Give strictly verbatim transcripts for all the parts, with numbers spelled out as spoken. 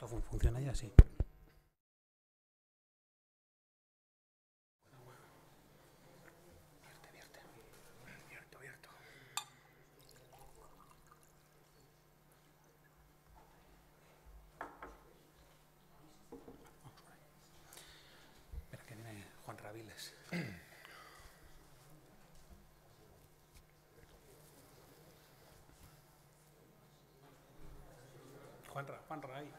¿Eso funciona ya? Sí. Espera, que viene Juan Raviles. Juanra, Juanra, ahí.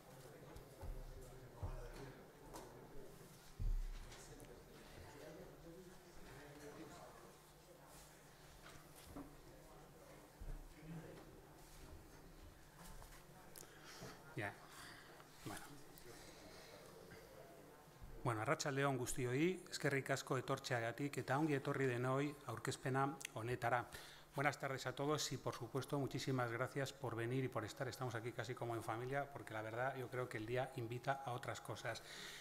Ya. Bueno. Bueno, arratsaldeon guztioi, eskerrik asko etortzeagatik eta ongi etorri denoi aurkezpena honetara. Buenas tardes a todos y, por supuesto, muchísimas gracias por venir y por estar. Estamos aquí casi como en familia, porque la verdad yo creo que el día invita a otras cosas.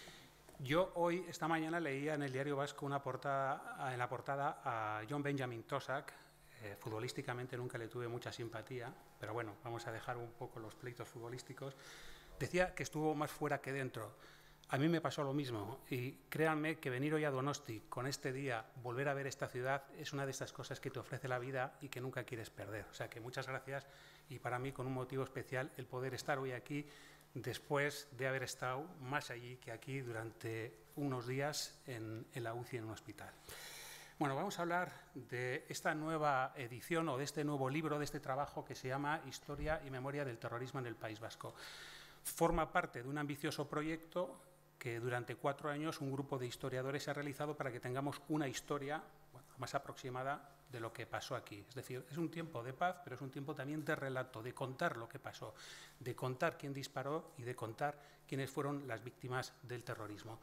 Yo hoy, esta mañana, leía en el Diario Vasco una portada, en la portada a Jon Benjamin Tosak. Eh, futbolísticamente nunca le tuve mucha simpatía, pero bueno, vamos a dejar un poco los pleitos futbolísticos. Decía que estuvo más fuera que dentro. A mí me pasó lo mismo y créanme que venir hoy a Donosti con este día, volver a ver esta ciudad, es una de estas cosas que te ofrece la vida y que nunca quieres perder. O sea que muchas gracias y para mí con un motivo especial el poder estar hoy aquí después de haber estado más allí que aquí durante unos días en, en la U C I en un hospital. Bueno, vamos a hablar de esta nueva edición o de este nuevo libro, de este trabajo que se llama Historia y Memoria del Terrorismo en el País Vasco. Forma parte de un ambicioso proyecto que durante cuatro años un grupo de historiadores ha realizado para que tengamos una historia bueno, más aproximada de lo que pasó aquí. Es decir, es un tiempo de paz, pero es un tiempo también de relato, de contar lo que pasó, de contar quién disparó y de contar quiénes fueron las víctimas del terrorismo.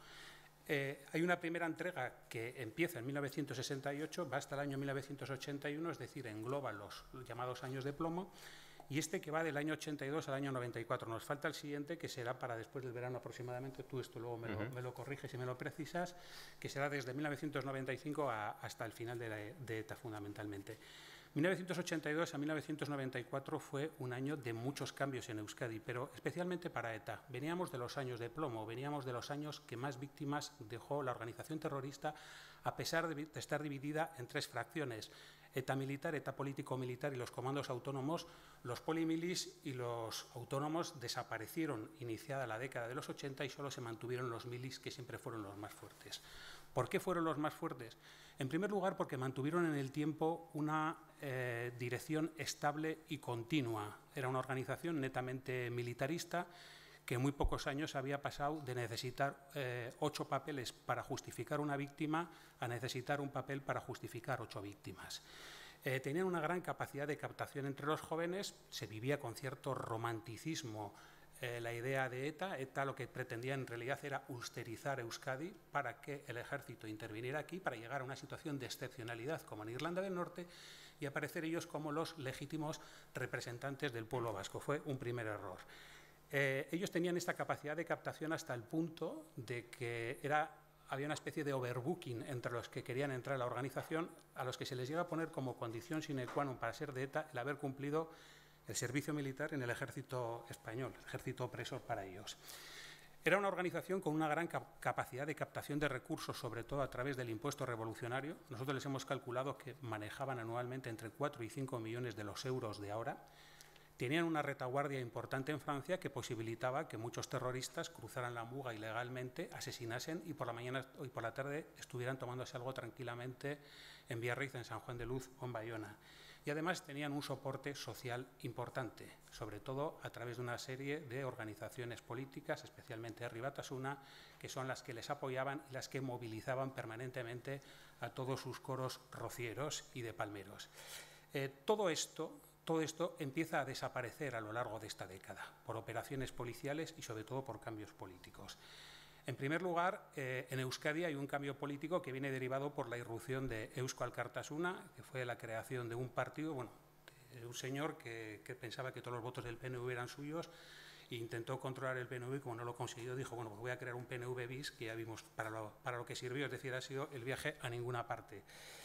Eh, hay una primera entrega que empieza en mil novecientos sesenta y ocho, va hasta el año mil novecientos ochenta y uno, es decir, engloba los llamados años de plomo, y este que va del año ochenta y dos al año noventa y cuatro. Nos falta el siguiente, que será para después del verano aproximadamente, tú esto luego me lo, uh-huh. me lo corriges y me lo precisas, que será desde mil novecientos noventa y cinco a, hasta el final de, la, de ETA fundamentalmente. mil novecientos ochenta y dos a mil novecientos noventa y cuatro fue un año de muchos cambios en Euskadi, pero especialmente para ETA. Veníamos de los años de plomo, veníamos de los años que más víctimas dejó la organización terrorista, a pesar de estar dividida en tres fracciones: ETA militar, ETA político-militar y los comandos autónomos. Los polimilis y los autónomos desaparecieron iniciada la década de los ochenta y solo se mantuvieron los milis, que siempre fueron los más fuertes. ¿Por qué fueron los más fuertes? En primer lugar, porque mantuvieron en el tiempo una eh, dirección estable y continua. Era una organización netamente militarista que en muy pocos años había pasado de necesitar eh, ocho papeles para justificar una víctima a necesitar un papel para justificar ocho víctimas. Eh, tenían una gran capacidad de captación entre los jóvenes, se vivía con cierto romanticismo eh, la idea de ETA. ETA lo que pretendía en realidad era ulsterizar Euskadi para que el ejército interviniera aquí, para llegar a una situación de excepcionalidad como en Irlanda del Norte y aparecer ellos como los legítimos representantes del pueblo vasco. Fue un primer error. Eh, ellos tenían esta capacidad de captación hasta el punto de que era, había una especie de overbooking entre los que querían entrar a la organización, a los que se les llega a poner como condición sine qua non para ser de ETA el haber cumplido el servicio militar en el ejército español, el ejército opresor para ellos. Era una organización con una gran cap capacidad de captación de recursos, sobre todo a través del impuesto revolucionario. Nosotros les hemos calculado que manejaban anualmente entre cuatro y cinco millones de los euros de ahora. Tenían una retaguardia importante en Francia que posibilitaba que muchos terroristas cruzaran la Muga ilegalmente, asesinasen y por la mañana y por la tarde estuvieran tomándose algo tranquilamente en Biarritz, en San Juan de Luz o en Bayona. Y además tenían un soporte social importante, sobre todo a través de una serie de organizaciones políticas, especialmente Herri Batasuna, que son las que les apoyaban y las que movilizaban permanentemente a todos sus coros rocieros y de palmeros. Eh, todo esto... Todo esto empieza a desaparecer a lo largo de esta década, por operaciones policiales y sobre todo por cambios políticos. En primer lugar, eh, en Euskadi hay un cambio político que viene derivado por la irrupción de Eusko Alkartasuna, que fue la creación de un partido, bueno, de un señor que, que pensaba que todos los votos del P N V eran suyos e intentó controlar el P N V y como no lo consiguió dijo, bueno, pues voy a crear un P N V bis, que ya vimos para lo, para lo que sirvió, es decir, ha sido el viaje a ninguna parte.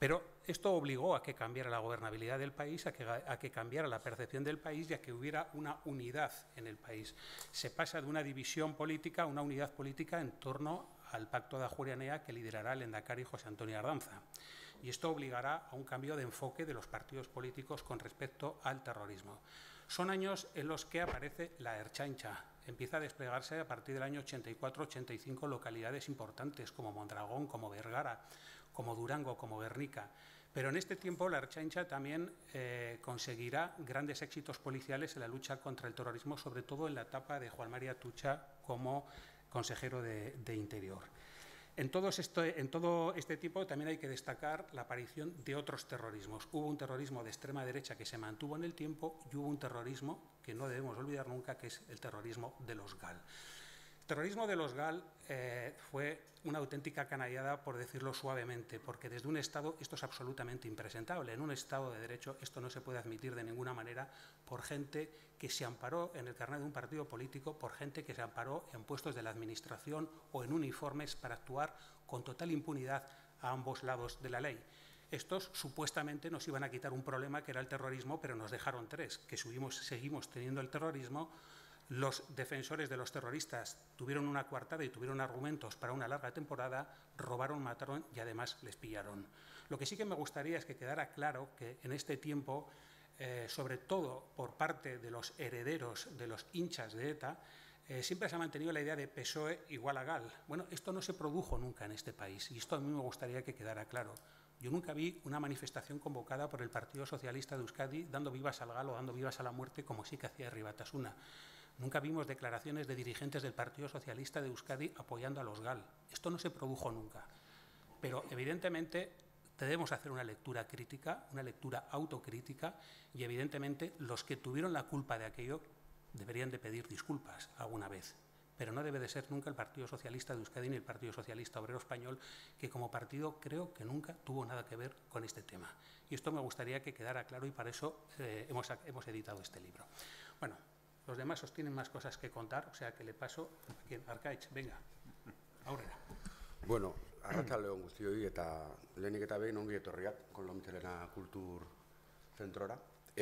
Pero esto obligó a que cambiara la gobernabilidad del país, a que, a que cambiara la percepción del país y a que hubiera una unidad en el país. Se pasa de una división política a una unidad política en torno al Pacto de Ajuria Enea que liderará el lehendakari José Antonio Ardanza. Y esto obligará a un cambio de enfoque de los partidos políticos con respecto al terrorismo. Son años en los que aparece la Ertzaintza. Empieza a desplegarse a partir del año ochenta y cuatro ochenta y cinco localidades importantes como Mondragón, como Vergara, como Durango, como Guernica. Pero en este tiempo la Ertzaintza también eh, conseguirá grandes éxitos policiales en la lucha contra el terrorismo, sobre todo en la etapa de Juan María Atutxa como consejero de, de Interior. En, todos esto, en todo este tiempo también hay que destacar la aparición de otros terrorismos. Hubo un terrorismo de extrema derecha que se mantuvo en el tiempo y hubo un terrorismo que no debemos olvidar nunca, que es el terrorismo de los GAL. El terrorismo de los GAL eh, fue una auténtica canallada, por decirlo suavemente, porque desde un Estado esto es absolutamente impresentable. En un Estado de Derecho esto no se puede admitir de ninguna manera por gente que se amparó en el carnet de un partido político, por gente que se amparó en puestos de la Administración o en uniformes para actuar con total impunidad a ambos lados de la ley. Estos supuestamente nos iban a quitar un problema que era el terrorismo, pero nos dejaron tres, que subimos, seguimos teniendo el terrorismo. Los defensores de los terroristas tuvieron una coartada y tuvieron argumentos para una larga temporada, robaron, mataron y además les pillaron. Lo que sí que me gustaría es que quedara claro que en este tiempo, eh, sobre todo por parte de los herederos de los hinchas de ETA, eh, siempre se ha mantenido la idea de P S O E igual a GAL. Bueno, esto no se produjo nunca en este país y esto a mí me gustaría que quedara claro. Yo nunca vi una manifestación convocada por el Partido Socialista de Euskadi dando vivas al GAL o dando vivas a la muerte como sí que hacía Herri Batasuna. Nunca vimos declaraciones de dirigentes del Partido Socialista de Euskadi apoyando a los GAL. Esto no se produjo nunca. Pero, evidentemente, debemos hacer una lectura crítica, una lectura autocrítica, y, evidentemente, los que tuvieron la culpa de aquello deberían de pedir disculpas alguna vez. Pero no debe de ser nunca el Partido Socialista de Euskadi ni el Partido Socialista Obrero Español, que como partido creo que nunca tuvo nada que ver con este tema. Y esto me gustaría que quedara claro y para eso eh, hemos, hemos editado este libro. Bueno, los demás os tienen más cosas que contar, o sea que le paso aquí, Arkaitz, venga, aurrera. Bueno, arratsaldeon guztioi eta lehenik eta behin ongi etorriak Koldomitxelena Kultur Zentrora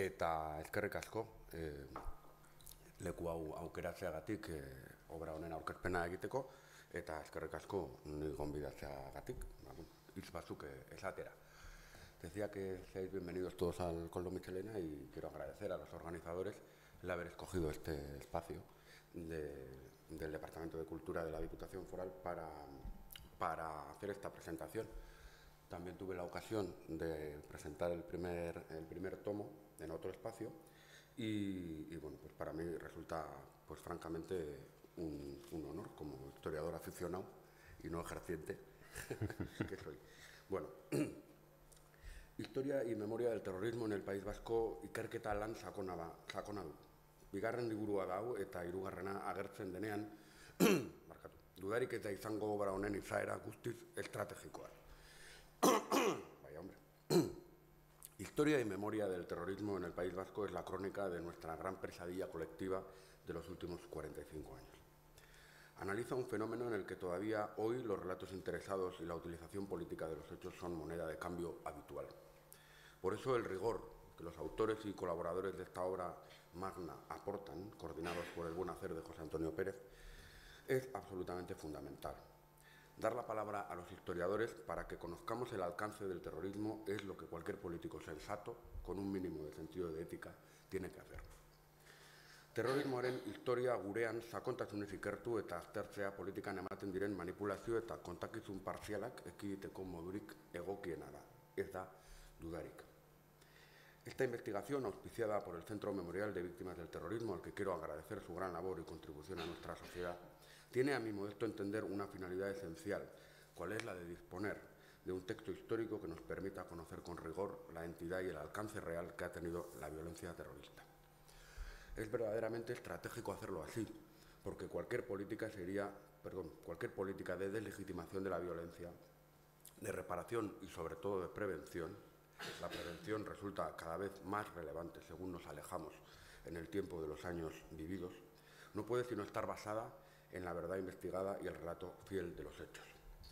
eta eskerrik asko eh, leku hau aukeratzeagatik eh, obra honen aurkezpena egiteko eta eskerrik asko ni gonbidatzeagatik, hitz batzuk esatera. Decía que seáis bienvenidos todos al Koldomitxelena y quiero agradecer a los organizadores el haber escogido este espacio de, del Departamento de Cultura de la Diputación Foral para, para hacer esta presentación. También tuve la ocasión de presentar el primer, el primer tomo en otro espacio y, y bueno, pues para mí resulta pues francamente un, un honor como historiador aficionado y no ejerciente que soy. Bueno, Historia y memoria del terrorismo en el País Vasco ikerketa lan sakona du. Bigarren liburua da hau eta hirugarrena agertzen denean, markatu, dudarik eta izango obra honen izaera guztiz estrategikoa. Vaya hombre. Historia y memoria del terrorismo en el País Vasco es la crónica de nuestra gran pesadilla colectiva de los últimos cuarenta y cinco años. Analiza un fenómeno en el que todavía hoy los relatos interesados y la utilización política de los hechos son moneda de cambio habitual. Por eso el rigor que los autores y colaboradores de esta obra magna aportan, coordinados por el buen hacer de José Antonio Pérez, es absolutamente fundamental. Dar la palabra a los historiadores para que conozcamos el alcance del terrorismo es lo que cualquier político sensato, con un mínimo de sentido de ética, tiene que hacer. Terrorismoaren historia gurean sakontasunez ikertu eta aztertzea politikan ematen diren manipulazio eta kontakizun partzialak ekiditeko modurik egokiena da, ez da dudarik. Esta investigación, auspiciada por el Centro Memorial de Víctimas del Terrorismo, al que quiero agradecer su gran labor y contribución a nuestra sociedad, tiene a mi modesto entender una finalidad esencial, cual es la de disponer de un texto histórico que nos permita conocer con rigor la entidad y el alcance real que ha tenido la violencia terrorista. Es verdaderamente estratégico hacerlo así, porque cualquier política sería, perdón, cualquier política de deslegitimación de la violencia, de reparación y sobre todo de prevención. La prevención resulta cada vez más relevante según nos alejamos en el tiempo de los años vividos. No puede sino estar basada en la verdad investigada y el relato fiel de los hechos.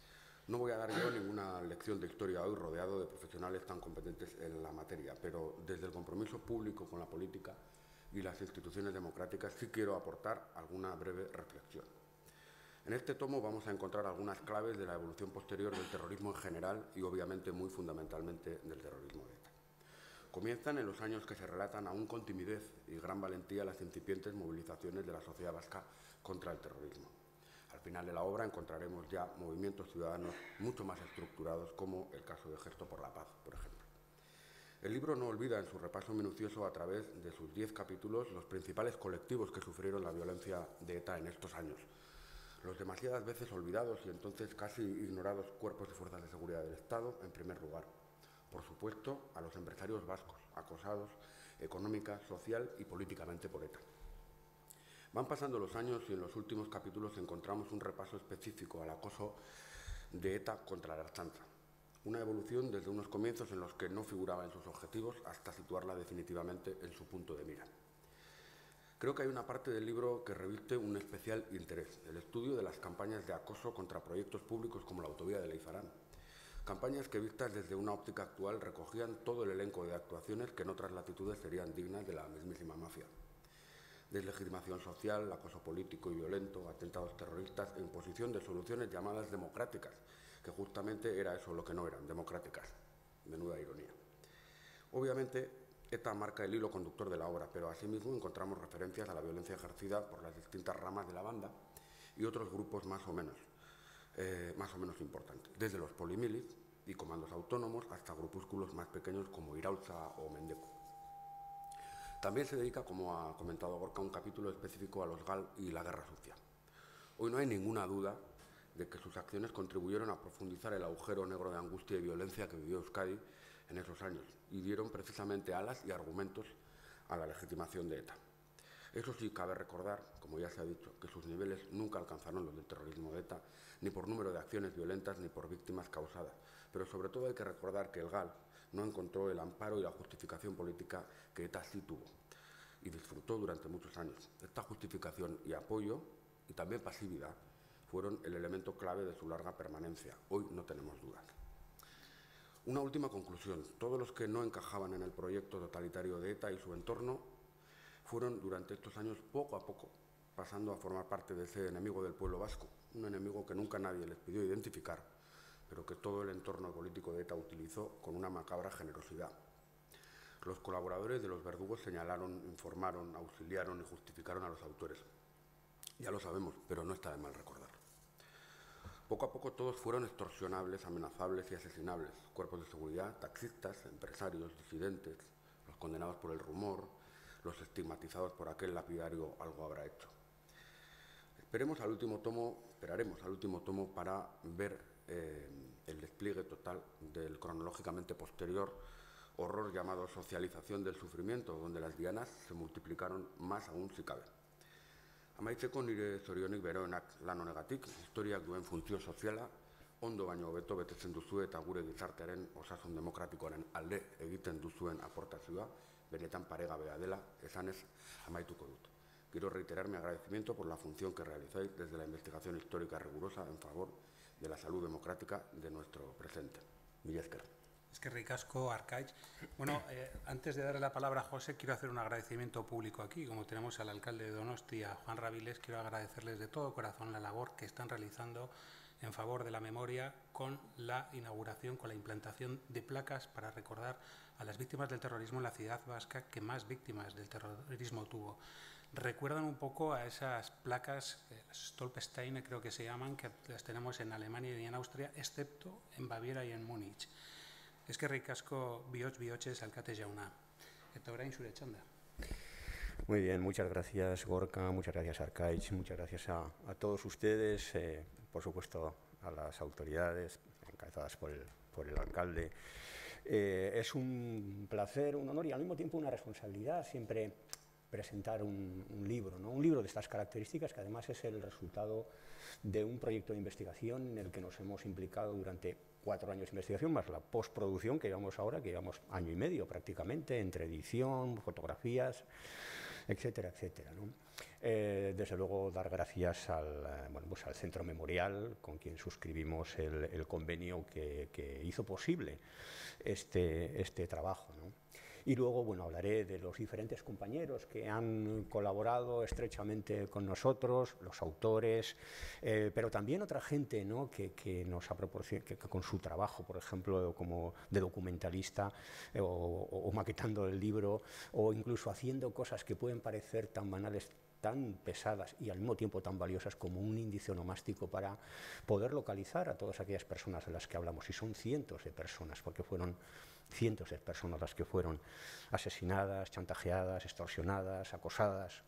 No voy a dar yo ninguna lección de historia hoy rodeado de profesionales tan competentes en la materia, pero desde el compromiso público con la política y las instituciones democráticas sí quiero aportar alguna breve reflexión. En este tomo vamos a encontrar algunas claves de la evolución posterior del terrorismo en general y obviamente muy fundamentalmente del terrorismo de ETA. Comienzan en los años que se relatan aún con timidez y gran valentía las incipientes movilizaciones de la sociedad vasca contra el terrorismo. Al final de la obra encontraremos ya movimientos ciudadanos mucho más estructurados, como el caso de Gesto por la Paz, por ejemplo. El libro no olvida en su repaso minucioso a través de sus diez capítulos los principales colectivos que sufrieron la violencia de ETA en estos años, los demasiadas veces olvidados y entonces casi ignorados cuerpos y fuerzas de seguridad del Estado, en primer lugar. Por supuesto, a los empresarios vascos, acosados económica, social y políticamente por ETA. Van pasando los años y en los últimos capítulos encontramos un repaso específico al acoso de ETA contra la Ertzaintza. Una evolución desde unos comienzos en los que no figuraba en sus objetivos hasta situarla definitivamente en su punto de mira. Creo que hay una parte del libro que reviste un especial interés, el estudio de las campañas de acoso contra proyectos públicos como la autovía de Leizarán. Campañas que vistas desde una óptica actual recogían todo el elenco de actuaciones que en otras latitudes serían dignas de la mismísima mafia. Deslegitimación social, acoso político y violento, atentados terroristas e imposición de soluciones llamadas democráticas, que justamente era eso lo que no eran, democráticas. Menuda ironía. Obviamente, ETA marca el hilo conductor de la obra, pero asimismo encontramos referencias a la violencia ejercida por las distintas ramas de la banda y otros grupos más o menos, eh, más o menos importantes, desde los polimilis y comandos autónomos hasta grupúsculos más pequeños como Iraultza o Mendeku. También se dedica, como ha comentado Gorka, un capítulo específico a los GAL y la guerra sucia. Hoy no hay ninguna duda de que sus acciones contribuyeron a profundizar el agujero negro de angustia y violencia que vivió Euskadi en esos años y dieron precisamente alas y argumentos a la legitimación de ETA. Eso sí, cabe recordar, como ya se ha dicho, que sus niveles nunca alcanzaron los del terrorismo de ETA, ni por número de acciones violentas ni por víctimas causadas. Pero sobre todo hay que recordar que el GAL no encontró el amparo y la justificación política que ETA sí tuvo y disfrutó durante muchos años. Esta justificación y apoyo, y también pasividad, fueron el elemento clave de su larga permanencia. Hoy no tenemos dudas. Una última conclusión. Todos los que no encajaban en el proyecto totalitario de ETA y su entorno fueron durante estos años poco a poco pasando a formar parte de ese enemigo del pueblo vasco, un enemigo que nunca nadie les pidió identificar, pero que todo el entorno político de ETA utilizó con una macabra generosidad. Los colaboradores de los verdugos señalaron, informaron, auxiliaron y justificaron a los autores. Ya lo sabemos, pero no está de mal recordar. Poco a poco todos fueron extorsionables, amenazables y asesinables. Cuerpos de seguridad, taxistas, empresarios, disidentes, los condenados por el rumor, los estigmatizados por aquel lapidario algo habrá hecho. Esperemos al último tomo, esperaremos al último tomo para ver eh, el despliegue total del cronológicamente posterior horror llamado socialización del sufrimiento, donde las dianas se multiplicaron más aún si cabe. Amaitzeko nire zorionik beroenak lan honegatik, historiak duen funtzio soziala, ondo baino hobeto betetzen duzue eta gure gizartearen osasun demokratikoaren alde egiten duzuen aportazioa, benetan paregabea dela, esanez amaituko dut. Quiero reiterar mi agradecimiento por la función que realizáis desde la investigación histórica rigurosa en favor de la salud democrática de nuestro presente. Mila esker. Es que ricasco, Arkaitz. Bueno, eh, antes de darle la palabra a José, quiero hacer un agradecimiento público aquí. Como tenemos al alcalde de Donosti, a Juan Raviles, quiero agradecerles de todo corazón la labor que están realizando en favor de la memoria con la inauguración, con la implantación de placas para recordar a las víctimas del terrorismo en la ciudad vasca que más víctimas del terrorismo tuvo. Recuerdan un poco a esas placas, eh, Stolpersteine creo que se llaman, que las tenemos en Alemania y en Austria, excepto en Baviera y en Múnich. Es que ricasco bihotz bihotxez alkate jauna. Eta orain zure txanda. Muy bien, muchas gracias Gorka, muchas gracias Arkaitz, muchas gracias a, a todos ustedes, eh, por supuesto a las autoridades encabezadas por el, por el alcalde. Eh, es un placer, un honor y al mismo tiempo una responsabilidad siempre presentar un, un libro, ¿no? Un libro de estas características que además es el resultado de un proyecto de investigación en el que nos hemos implicado durante cuatro años de investigación, más la postproducción que llevamos ahora, que llevamos año y medio prácticamente, entre edición, fotografías, etcétera, etcétera, ¿no? Eh, desde luego, dar gracias al, eh, bueno, pues al Centro Memorial, con quien suscribimos el, el convenio que, que hizo posible este, este trabajo, ¿no? Y luego, bueno, hablaré de los diferentes compañeros que han colaborado estrechamente con nosotros, los autores, eh, pero también otra gente, ¿no?, que, que nos ha proporcionado, que, que con su trabajo, por ejemplo, como de documentalista, eh, o, o maquetando el libro, o incluso haciendo cosas que pueden parecer tan banales, tan pesadas y al mismo tiempo tan valiosas como un índice onomástico para poder localizar a todas aquellas personas de las que hablamos. Y son cientos de personas, porque fueron cientos de personas las que fueron asesinadas, chantajeadas, extorsionadas, acosadas.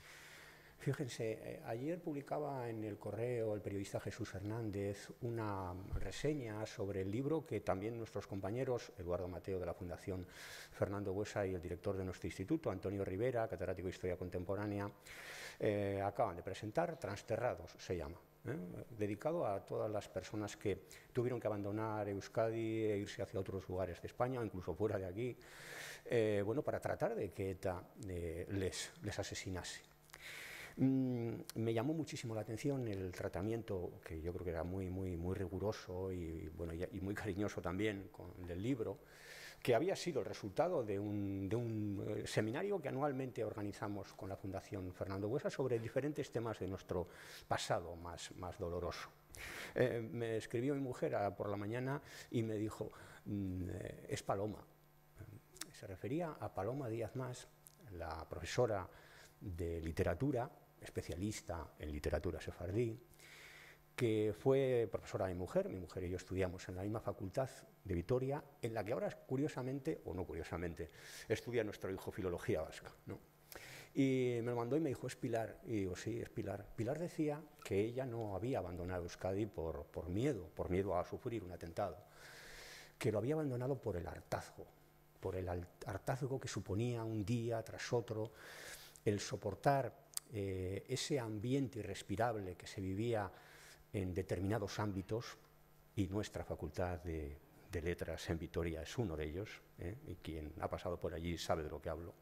Fíjense, eh, ayer publicaba en El Correo el periodista Jesús Hernández una reseña sobre el libro que también nuestros compañeros, Eduardo Mateo de la Fundación Fernando Buesa y el director de nuestro instituto, Antonio Rivera, catedrático de Historia Contemporánea, eh, acaban de presentar. Transterrados se llama, ¿eh? Dedicado a todas las personas que tuvieron que abandonar Euskadi e irse hacia otros lugares de España, incluso fuera de aquí, eh, bueno, para tratar de que ETA eh, les, les asesinase. Mm, me llamó muchísimo la atención el tratamiento, que yo creo que era muy, muy, muy riguroso y, bueno, y, y muy cariñoso también con, del libro, que había sido el resultado de un, de un eh, seminario que anualmente organizamos con la Fundación Fernando Buesa sobre diferentes temas de nuestro pasado más, más doloroso. Eh, me escribió mi mujer a, por la mañana y me dijo, mm, eh, es Paloma. Se refería a Paloma Díaz Mas, la profesora de literatura, especialista en literatura sefardí, que fue profesora de mi mujer. Mi mujer y yo estudiamos en la misma facultad de Vitoria, en la que ahora, curiosamente, o no curiosamente, estudia nuestro hijo filología vasca, ¿no? Y me lo mandó y me dijo, es Pilar. Y digo, sí, es Pilar. Pilar decía que ella no había abandonado Euskadi por, por miedo, por miedo a sufrir un atentado, que lo había abandonado por el hartazgo, por el hartazgo que suponía un día tras otro el soportar eh, ese ambiente irrespirable que se vivía en determinados ámbitos, y nuestra facultad de, de letras en Vitoria es uno de ellos, ¿eh? Y quien ha pasado por allí sabe de lo que hablo,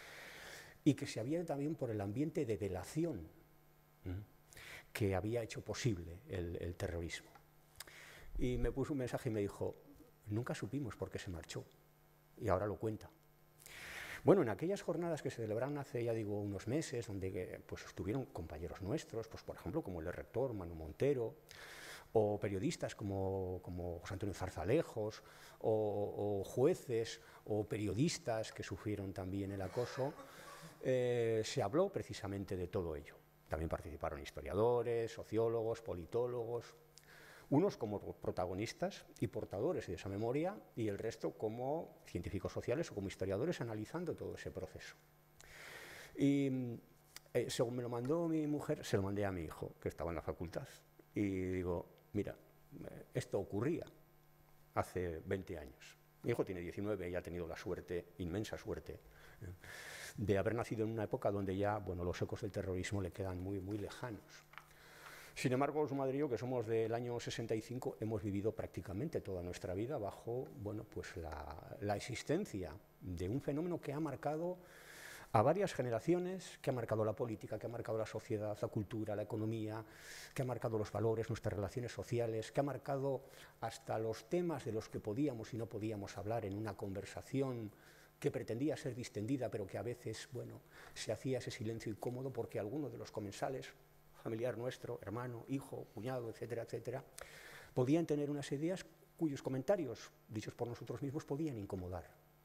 y que se había también por el ambiente de delación, ¿eh?, que había hecho posible el, el terrorismo. Y me puso un mensaje y me dijo, nunca supimos por qué se marchó, y ahora lo cuenta. Bueno, en aquellas jornadas que se celebraron hace, ya digo, unos meses, donde pues, estuvieron compañeros nuestros, pues, por ejemplo, como el rector Manu Montero, o periodistas como, como José Antonio Zarzalejos, o, o jueces, o periodistas que sufrieron también el acoso, eh, se habló precisamente de todo ello. También participaron historiadores, sociólogos, politólogos, unos como protagonistas y portadores de esa memoria, y el resto como científicos sociales o como historiadores analizando todo ese proceso. Y eh, según me lo mandó mi mujer, se lo mandé a mi hijo, que estaba en la facultad. Y digo, mira, esto ocurría hace veinte años. Mi hijo tiene diecinueve y ha tenido la suerte, inmensa suerte, ¿eh?, de haber nacido en una época donde ya, bueno, los ecos del terrorismo le quedan muy, muy lejanos. Sin embargo, su madre y yo, que somos del año sesenta y cinco, hemos vivido prácticamente toda nuestra vida bajo, bueno, pues la, la existencia de un fenómeno que ha marcado a varias generaciones, que ha marcado la política, que ha marcado la sociedad, la cultura, la economía, que ha marcado los valores, nuestras relaciones sociales, que ha marcado hasta los temas de los que podíamos y no podíamos hablar en una conversación que pretendía ser distendida, pero que a veces, bueno, se hacía ese silencio incómodo porque alguno de los comensales, familiar nuestro, hermano, hijo, cuñado, etcétera, etcétera, podían tener unas ideas cuyos comentarios, dichos por nosotros mismos, podían incomodar.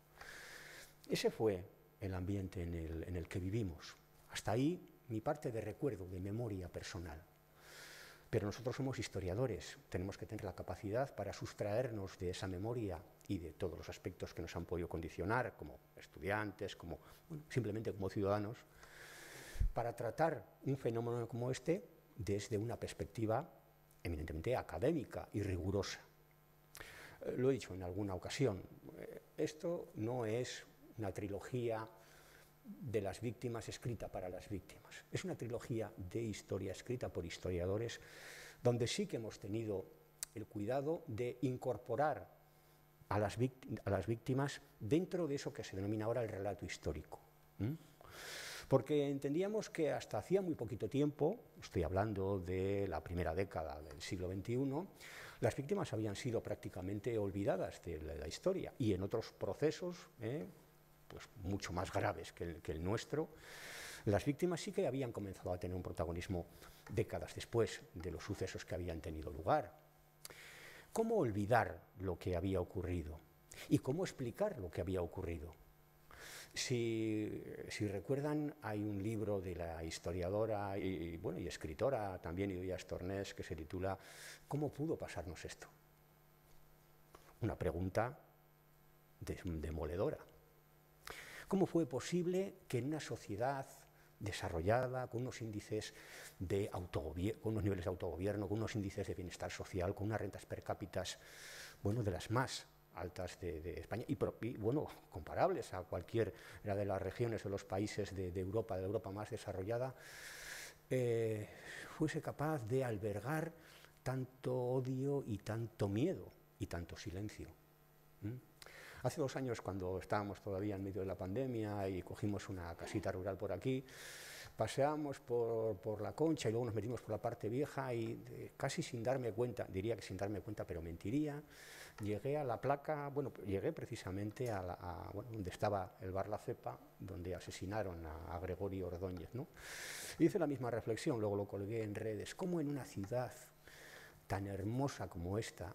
Ese fue el ambiente en el, en el que vivimos. Hasta ahí mi parte de recuerdo, de memoria personal. Pero nosotros somos historiadores, tenemos que tener la capacidad para sustraernos de esa memoria y de todos los aspectos que nos han podido condicionar, como estudiantes, como, bueno, simplemente como ciudadanos, para tratar un fenómeno como este desde una perspectiva eminentemente académica y rigurosa. Eh, lo he dicho en alguna ocasión, eh, esto no es una trilogía de las víctimas escrita para las víctimas, es una trilogía de historia escrita por historiadores, donde sí que hemos tenido el cuidado de incorporar a las, a las víctimas dentro de eso que se denomina ahora el relato histórico. ¿Mm? porque entendíamos que hasta hacía muy poquito tiempo, estoy hablando de la primera década del siglo veintiuno, las víctimas habían sido prácticamente olvidadas de la historia, y en otros procesos, eh, pues mucho más graves que el, que el nuestro, las víctimas sí que habían comenzado a tener un protagonismo décadas después de los sucesos que habían tenido lugar. ¿Cómo olvidar lo que había ocurrido? ¿Y cómo explicar lo que había ocurrido? Si, si recuerdan, hay un libro de la historiadora y, bueno, y escritora también, Idoia Stornés, que se titula ¿Cómo pudo pasarnos esto? Una pregunta demoledora. ¿Cómo fue posible que en una sociedad desarrollada, con unos índices de autogobierno, con unos niveles de autogobierno, con unos índices de bienestar social, con unas rentas per cápita, bueno, de las más altas de, de España y, y, bueno, comparables a cualquiera de las regiones o los países de, de Europa, de Europa más desarrollada, eh, fuese capaz de albergar tanto odio y tanto miedo y tanto silencio? ¿Mm? Hace dos años, cuando estábamos todavía en medio de la pandemia y cogimos una casita rural por aquí, paseábamos por, por la Concha y luego nos metimos por la parte vieja y de, casi sin darme cuenta, diría que sin darme cuenta, pero mentiría, llegué a la placa, bueno, llegué precisamente a, la, a bueno, donde estaba el bar La Cepa, donde asesinaron a, a Gregorio Ordóñez, ¿no? Hice la misma reflexión, luego lo colgué en redes, cómo en una ciudad tan hermosa como esta,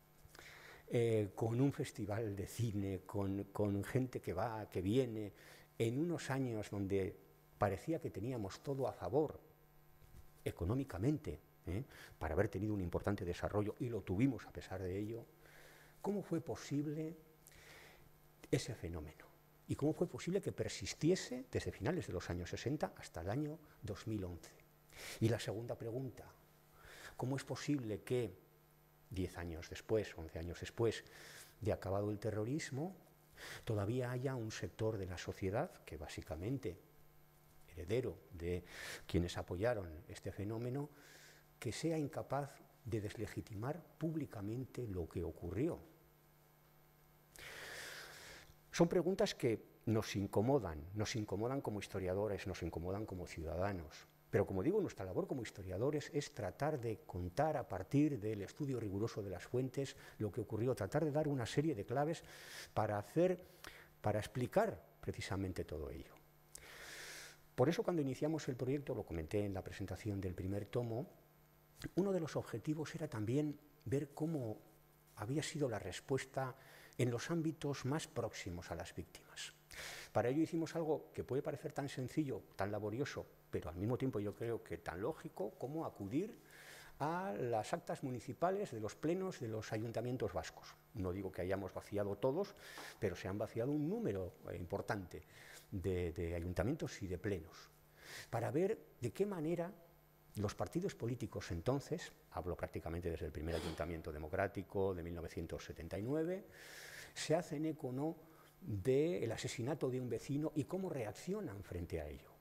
Eh, con un festival de cine, con, con gente que va, que viene, en unos años donde parecía que teníamos todo a favor económicamente, ¿eh? para haber tenido un importante desarrollo, y lo tuvimos a pesar de ello, ¿cómo fue posible ese fenómeno? ¿Y cómo fue posible que persistiese desde finales de los años sesenta hasta el año dos mil once? Y la segunda pregunta, ¿cómo es posible que diez años después, once años después de acabado el terrorismo, todavía haya un sector de la sociedad que básicamente, heredero de quienes apoyaron este fenómeno, que sea incapaz de deslegitimar públicamente lo que ocurrió? Son preguntas que nos incomodan, nos incomodan como historiadores, nos incomodan como ciudadanos. Pero, como digo, nuestra labor como historiadores es tratar de contar a partir del estudio riguroso de las fuentes lo que ocurrió, tratar de dar una serie de claves para hacer, para explicar precisamente todo ello. Por eso, cuando iniciamos el proyecto, lo comenté en la presentación del primer tomo, uno de los objetivos era también ver cómo había sido la respuesta en los ámbitos más próximos a las víctimas. Para ello hicimos algo que puede parecer tan sencillo, tan laborioso, pero al mismo tiempo yo creo que tan lógico como acudir a las actas municipales de los plenos de los ayuntamientos vascos. No digo que hayamos vaciado todos, pero se han vaciado un número eh, importante de, de ayuntamientos y de plenos, para ver de qué manera los partidos políticos entonces, hablo prácticamente desde el primer ayuntamiento democrático de mil novecientos setenta y nueve, se hacen eco o no del asesinato de un vecino y cómo reaccionan frente a ello.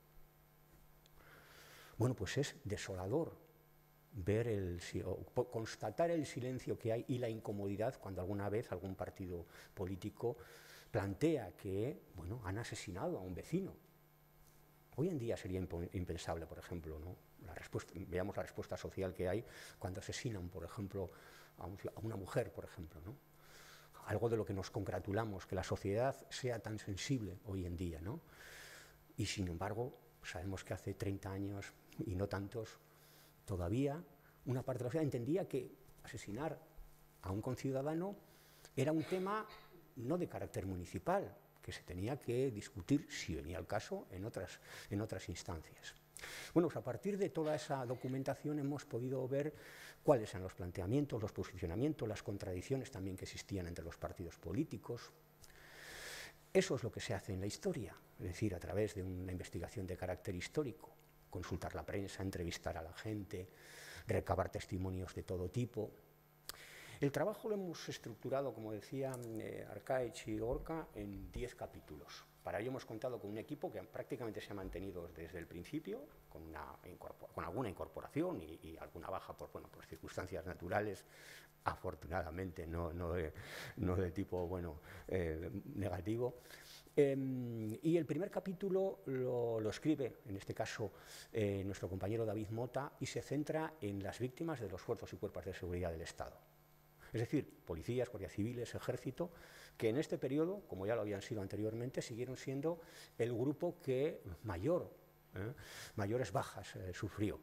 Bueno, pues es desolador ver el, constatar el silencio que hay y la incomodidad cuando alguna vez algún partido político plantea que, bueno, han asesinado a un vecino. Hoy en día sería impensable, por ejemplo, ¿no? La respuesta, veamos la respuesta social que hay cuando asesinan, por ejemplo, a, un, a una mujer, por ejemplo, ¿no? Algo de lo que nos congratulamos, que la sociedad sea tan sensible hoy en día, ¿no? Y sin embargo, sabemos que hace treinta años y no tantos, todavía una parte de la sociedad entendía que asesinar a un conciudadano era un tema no de carácter municipal, que se tenía que discutir, si venía el caso, en otras, en otras instancias. Bueno, pues a partir de toda esa documentación hemos podido ver cuáles eran los planteamientos, los posicionamientos, las contradicciones también que existían entre los partidos políticos. Eso es lo que se hace en la historia, es decir, a través de una investigación de carácter histórico, consultar la prensa, entrevistar a la gente, recabar testimonios de todo tipo. El trabajo lo hemos estructurado, como decía eh, Arkaich y Gorka, en diez capítulos. Para ello hemos contado con un equipo que prácticamente se ha mantenido desde el principio, con, una con alguna incorporación y, y alguna baja por, bueno, por circunstancias naturales, afortunadamente, no, no, de, no de tipo bueno, eh, negativo. Eh, y el primer capítulo lo, lo escribe, en este caso, eh, nuestro compañero David Mota, y se centra en las víctimas de los fuerzas y cuerpos de seguridad del Estado. Es decir, policías, guardias civiles, ejército, que en este periodo, como ya lo habían sido anteriormente, siguieron siendo el grupo que mayor, eh, mayores bajas eh, sufrió.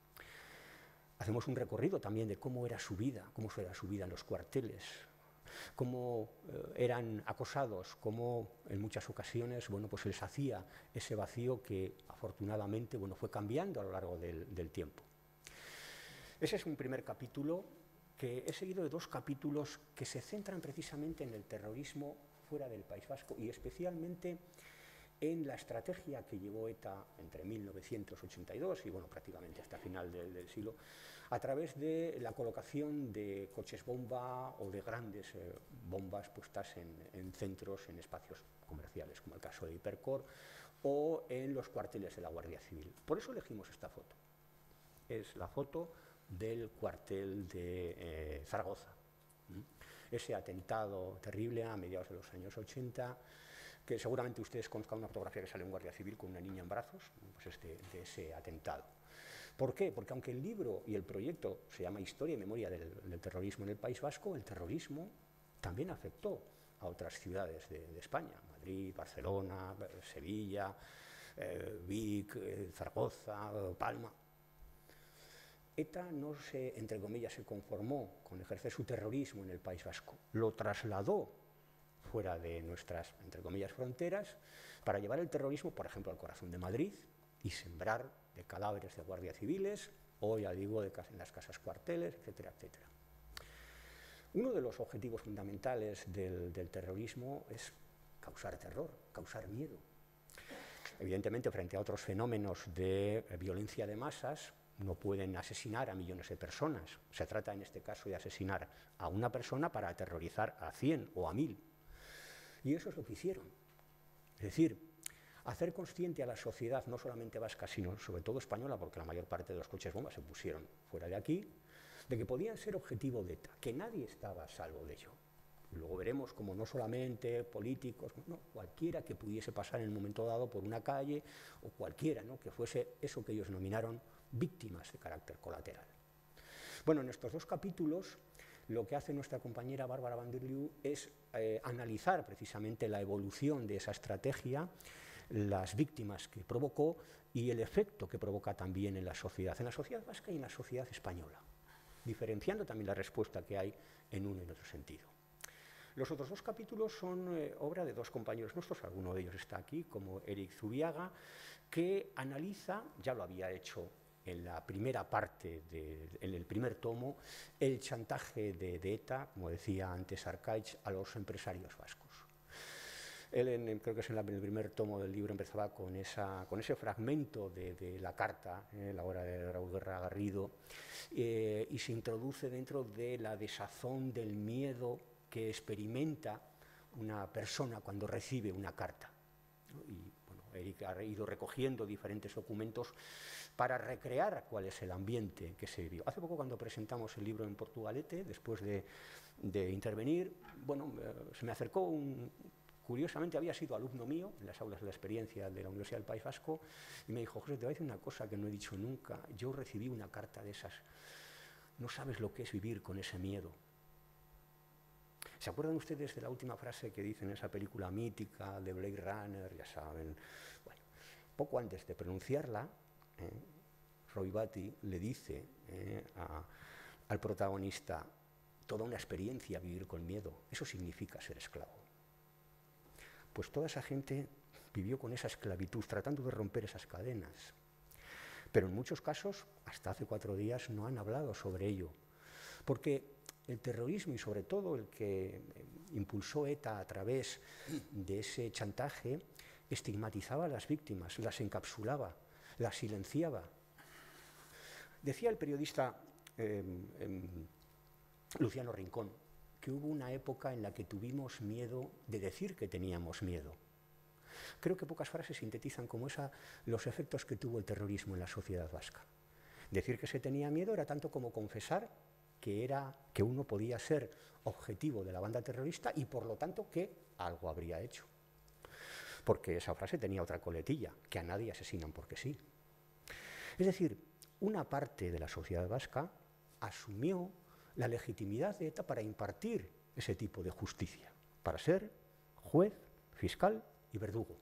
Hacemos un recorrido también de cómo era su vida, cómo era su vida en los cuarteles, cómo eh, eran acosados, cómo en muchas ocasiones bueno, pues les hacía ese vacío que afortunadamente bueno, fue cambiando a lo largo del, del tiempo. Ese es un primer capítulo que he seguido de dos capítulos que se centran precisamente en el terrorismo fuera del País Vasco y especialmente en la estrategia que llevó ETA entre mil novecientos ochenta y dos y bueno, prácticamente hasta final del, del siglo, a través de la colocación de coches bomba o de grandes eh, bombas puestas en, en centros, en espacios comerciales, como el caso de Hipercor, o en los cuarteles de la Guardia Civil. Por eso elegimos esta foto. Es la foto del cuartel de eh, Zaragoza. ¿Mm? Ese atentado terrible a mediados de los años ochenta, que seguramente ustedes conozcan una fotografía que sale un guardia civil con una niña en brazos, pues es de, de ese atentado. ¿Por qué? Porque aunque el libro y el proyecto se llama Historia y Memoria del, del Terrorismo en el País Vasco, el terrorismo también afectó a otras ciudades de, de España, Madrid, Barcelona, Sevilla, eh, Vic, eh, Zaragoza, Palma. ETA no se, entre comillas, se conformó con ejercer su terrorismo en el País Vasco, lo trasladó fuera de nuestras, entre comillas, fronteras, para llevar el terrorismo, por ejemplo, al corazón de Madrid y sembrar de cadáveres de guardias civiles, o ya digo, de, en las casas cuarteles, etcétera, etcétera. Uno de los objetivos fundamentales del, del terrorismo es causar terror, causar miedo. Evidentemente, frente a otros fenómenos de violencia de masas, no pueden asesinar a millones de personas. Se trata, en este caso, de asesinar a una persona para aterrorizar a cien o a mil. Y eso es lo que hicieron. Es decir, hacer consciente a la sociedad, no solamente vasca, sino sobre todo española, porque la mayor parte de los coches bombas se pusieron fuera de aquí, de que podían ser objetivo de ETA, que nadie estaba a salvo de ello. Luego veremos como no solamente políticos, no, cualquiera que pudiese pasar en un momento dado por una calle, o cualquiera, ¿no?, que fuese eso que ellos denominaron víctimas de carácter colateral. Bueno, en estos dos capítulos lo que hace nuestra compañera Bárbara van der Leeuw es eh, analizar precisamente la evolución de esa estrategia, las víctimas que provocó y el efecto que provoca también en la sociedad, en la sociedad vasca y en la sociedad española, diferenciando también la respuesta que hay en uno y en otro sentido. Los otros dos capítulos son eh, obra de dos compañeros nuestros, alguno de ellos está aquí, como Eric Zubiaga, que analiza, ya lo había hecho en la primera parte, de, en el primer tomo, el chantaje de, de ETA, como decía antes Arkaich, a los empresarios vascos. Él, en, creo que es en, la, en el primer tomo del libro, empezaba con, esa, con ese fragmento de, de la carta, eh, la obra de Raúl Guerra Garrido, eh, y se introduce dentro de la desazón del miedo que experimenta una persona cuando recibe una carta, ¿no? Y bueno, Eric ha ido recogiendo diferentes documentos para recrear cuál es el ambiente que se vivió. Hace poco, cuando presentamos el libro en Portugalete, después de, de intervenir, bueno, eh, se me acercó un... Curiosamente, había sido alumno mío en las aulas de la experiencia de la Universidad del País Vasco y me dijo: José, te voy a decir una cosa que no he dicho nunca. Yo recibí una carta de esas. No sabes lo que es vivir con ese miedo. ¿Se acuerdan ustedes de la última frase que dice en esa película mítica de Blade Runner? Ya saben. Bueno, poco antes de pronunciarla, eh, Roy Batty le dice eh, a, al protagonista: toda una experiencia vivir con miedo. Eso significa ser esclavo. Pues toda esa gente vivió con esa esclavitud, tratando de romper esas cadenas. Pero en muchos casos, hasta hace cuatro días, no han hablado sobre ello. Porque el terrorismo, y sobre todo el que impulsó ETA a través de ese chantaje, estigmatizaba a las víctimas, las encapsulaba, las silenciaba. Decía el periodista eh, eh, Luciano Rincón que hubo una época en la que tuvimos miedo de decir que teníamos miedo. Creo que pocas frases sintetizan como esa los efectos que tuvo el terrorismo en la sociedad vasca. Decir que se tenía miedo era tanto como confesar que, era, que uno podía ser objetivo de la banda terrorista y por lo tanto que algo habría hecho. Porque esa frase tenía otra coletilla, que a nadie asesinan porque sí. Es decir, una parte de la sociedad vasca asumió la legitimidad de ETA para impartir ese tipo de justicia, para ser juez, fiscal y verdugo.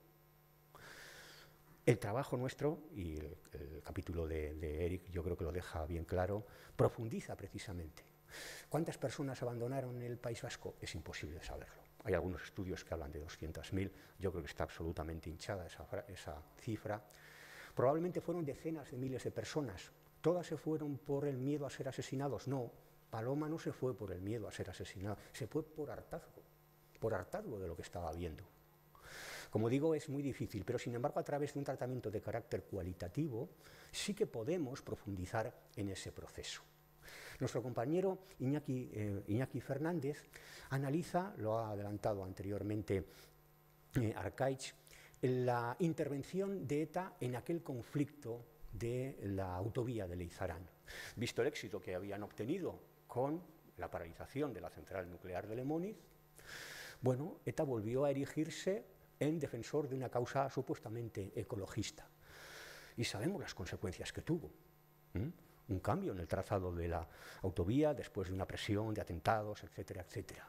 El trabajo nuestro, y el, el capítulo de, de Eric yo creo que lo deja bien claro, profundiza precisamente. ¿Cuántas personas abandonaron el País Vasco? Es imposible saberlo. Hay algunos estudios que hablan de doscientas mil, yo creo que está absolutamente hinchada esa, esa cifra. Probablemente fueron decenas de miles de personas. ¿Todas se fueron por el miedo a ser asesinados? No, Paloma no se fue por el miedo a ser asesinado, se fue por hartazgo, por hartazgo de lo que estaba viendo. Como digo, es muy difícil, pero sin embargo a través de un tratamiento de carácter cualitativo sí que podemos profundizar en ese proceso. Nuestro compañero Iñaki, eh, Iñaki Fernández analiza, lo ha adelantado anteriormente eh, Arkaich, la intervención de ETA en aquel conflicto de la autovía de Leizarán. Visto el éxito que habían obtenido con la paralización de la central nuclear de Lemóniz, bueno, ETA volvió a erigirse en defensor de una causa supuestamente ecologista. Y sabemos las consecuencias que tuvo. ¿Mm? Un cambio en el trazado de la autovía después de una presión de atentados, etcétera, etcétera.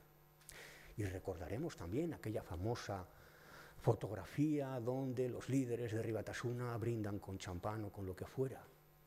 Y recordaremos también aquella famosa fotografía donde los líderes de Ribatasuna brindan con champán o con lo que fuera.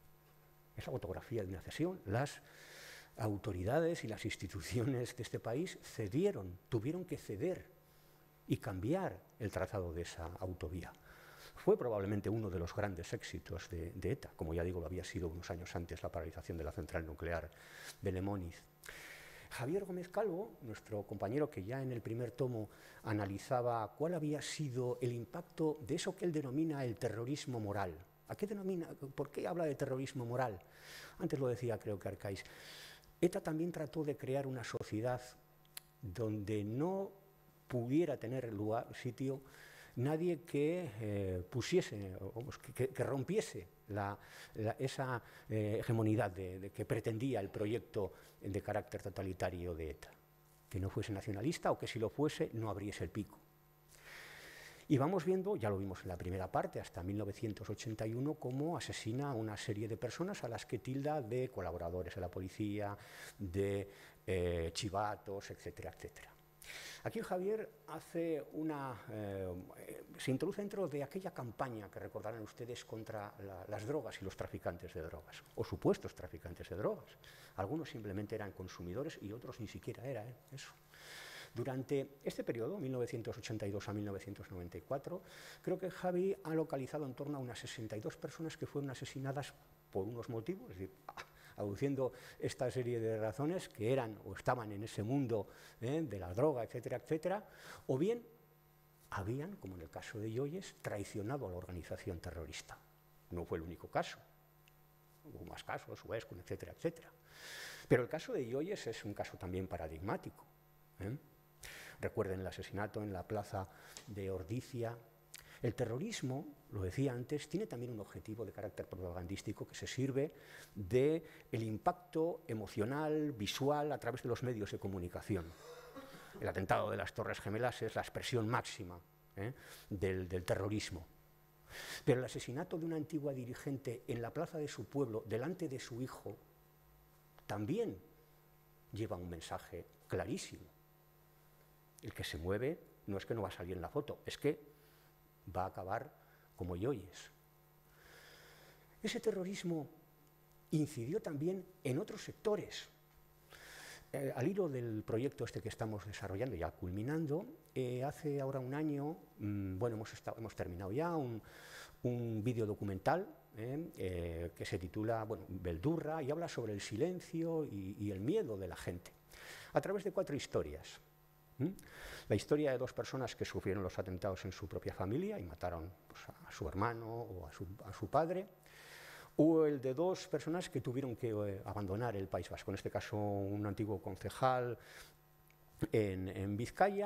Esa fotografía de una cesión, las autoridades y las instituciones de este país cedieron, tuvieron que ceder y cambiar el trazado de esa autovía. Fue probablemente uno de los grandes éxitos de, de ETA, como ya digo, lo había sido unos años antes la paralización de la central nuclear de Lemóniz. Javier Gómez Calvo, nuestro compañero que ya en el primer tomo analizaba cuál había sido el impacto de eso que él denomina el terrorismo moral. ¿A qué denomina? ¿Por qué habla de terrorismo moral? Antes lo decía, creo que Arkaich. ETA también trató de crear una sociedad donde no pudiera tener lugar, sitio, nadie que eh, pusiese, vamos, que, que rompiese la, la, esa eh, hegemonidad de, de que pretendía el proyecto de carácter totalitario de ETA. Que no fuese nacionalista o que si lo fuese no abriese el pico. Y vamos viendo, ya lo vimos en la primera parte, hasta mil novecientos ochenta y uno, cómo asesina a una serie de personas a las que tilda de colaboradores de la policía, de eh, chivatos, etcétera, etcétera. Aquí Javier hace una, eh, se introduce dentro de aquella campaña que recordarán ustedes contra la, las drogas y los traficantes de drogas, o supuestos traficantes de drogas. Algunos simplemente eran consumidores y otros ni siquiera era ¿eh? eso. Durante este periodo, mil novecientos ochenta y dos a mil novecientos noventa y cuatro, creo que Javi ha localizado en torno a unas sesenta y dos personas que fueron asesinadas por unos motivos, es decir, aduciendo esta serie de razones que eran o estaban en ese mundo ¿eh? de la droga, etcétera, etcétera, o bien habían, como en el caso de Yoyes, traicionado a la organización terrorista. No fue el único caso, hubo más casos, Huescon, etcétera, etcétera. Pero el caso de Yoyes es un caso también paradigmático. ¿eh? Recuerden el asesinato en la plaza de Ordicia. El terrorismo, lo decía antes, tiene también un objetivo de carácter propagandístico que se sirve del impacto emocional, visual, a través de los medios de comunicación. El atentado de las Torres Gemelas es la expresión máxima ¿eh? del, del terrorismo. Pero el asesinato de una antigua dirigente en la plaza de su pueblo, delante de su hijo, también lleva un mensaje clarísimo. El que se mueve no es que no va a salir en la foto, es que va a acabar como Yoyes. Ese terrorismo incidió también en otros sectores. Eh, al hilo del proyecto este que estamos desarrollando, ya culminando, eh, hace ahora un año, mmm, bueno, hemos, estado, hemos terminado ya un, un vídeo documental eh, eh, que se titula, bueno, Beldurra, y habla sobre el silencio y, y el miedo de la gente, a través de cuatro historias. ¿Mm? La historia de dos personas que sufrieron los atentados en su propia familia y mataron pues, a su hermano o a su, a su padre, o el de dos personas que tuvieron que eh, abandonar el País Vasco, en este caso un antiguo concejal en, en Vizcaya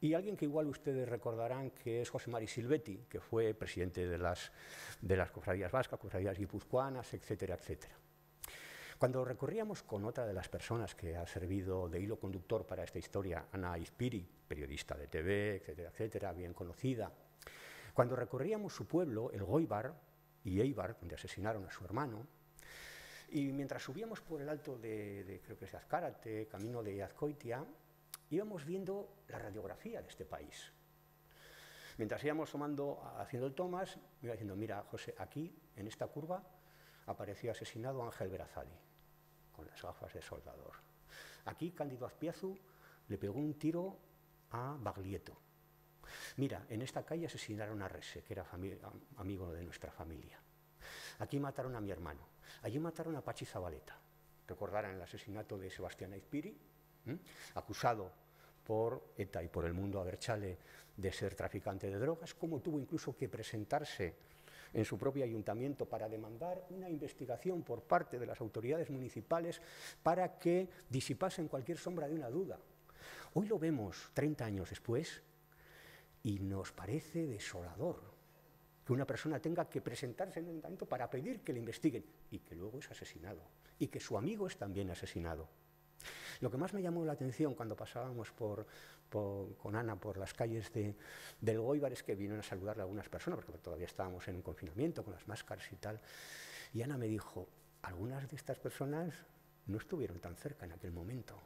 Y alguien que igual ustedes recordarán que es José Mari Silvetti, que fue presidente de las, de las cofradías vascas, cofradías guipuzcoanas, etcétera, etcétera. Cuando recorríamos con otra de las personas que ha servido de hilo conductor para esta historia, Ana Ispiri, periodista de T V, etcétera, etcétera, bien conocida, cuando recorríamos su pueblo, el Goibar y Eibar, donde asesinaron a su hermano, y mientras subíamos por el alto de, de creo que es de Azcárate, camino de Azcoitia, íbamos viendo la radiografía de este país. Mientras íbamos tomando, haciendo el tomas, me iba diciendo, mira, José, aquí, en esta curva, apareció asesinado Ángel Berazali, con las gafas de soldador. Aquí Cándido Azpiazu le pegó un tiro a Baglietto. Mira, en esta calle asesinaron a Rese, que era amigo de nuestra familia. Aquí mataron a mi hermano. Allí mataron a Pachi Zabaleta. Recordarán el asesinato de Sebastián Aizpiri, ¿eh? acusado por ETA y por el Mundo Abertzale de ser traficante de drogas, como tuvo incluso que presentarse en su propio ayuntamiento para demandar una investigación por parte de las autoridades municipales para que disipasen cualquier sombra de una duda. Hoy lo vemos treinta años después y nos parece desolador que una persona tenga que presentarse en el ayuntamiento para pedir que le investiguen y que luego es asesinado y que su amigo es también asesinado. Lo que más me llamó la atención cuando pasábamos por, por, con Ana por las calles de, del Goibar es que vinieron a saludarle a algunas personas, porque todavía estábamos en un confinamiento con las máscaras y tal, y Ana me dijo, algunas de estas personas no estuvieron tan cerca en aquel momento.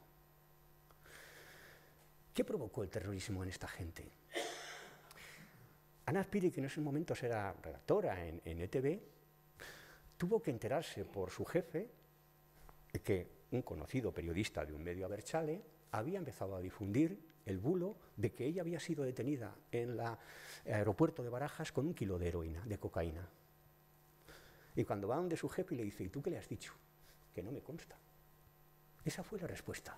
¿Qué provocó el terrorismo en esta gente? Ana Ispiri, que en esos momentos era redactora en, en E T V, tuvo que enterarse por su jefe de que un conocido periodista de un medio abertzale había empezado a difundir el bulo de que ella había sido detenida en el aeropuerto de Barajas con un kilo de heroína, de cocaína. Y cuando va donde su jefe y le dice, ¿y tú qué le has dicho? Que no me consta. Esa fue la respuesta.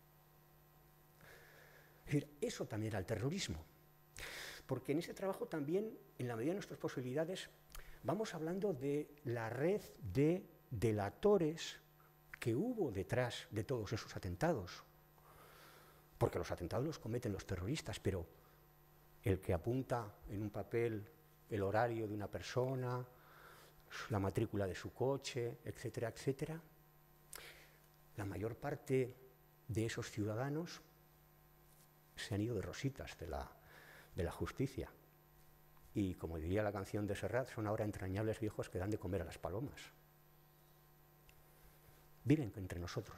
Es decir, eso también era el terrorismo. Porque en ese trabajo también, en la medida de nuestras posibilidades, vamos hablando de la red de delatores que hubo detrás de todos esos atentados. Porque los atentados los cometen los terroristas, pero el que apunta en un papel el horario de una persona, la matrícula de su coche, etcétera, etcétera, la mayor parte de esos ciudadanos se han ido de rositas de la, de la justicia. Y como diría la canción de Serrat, son ahora entrañables viejos que dan de comer a las palomas. Viven entre nosotros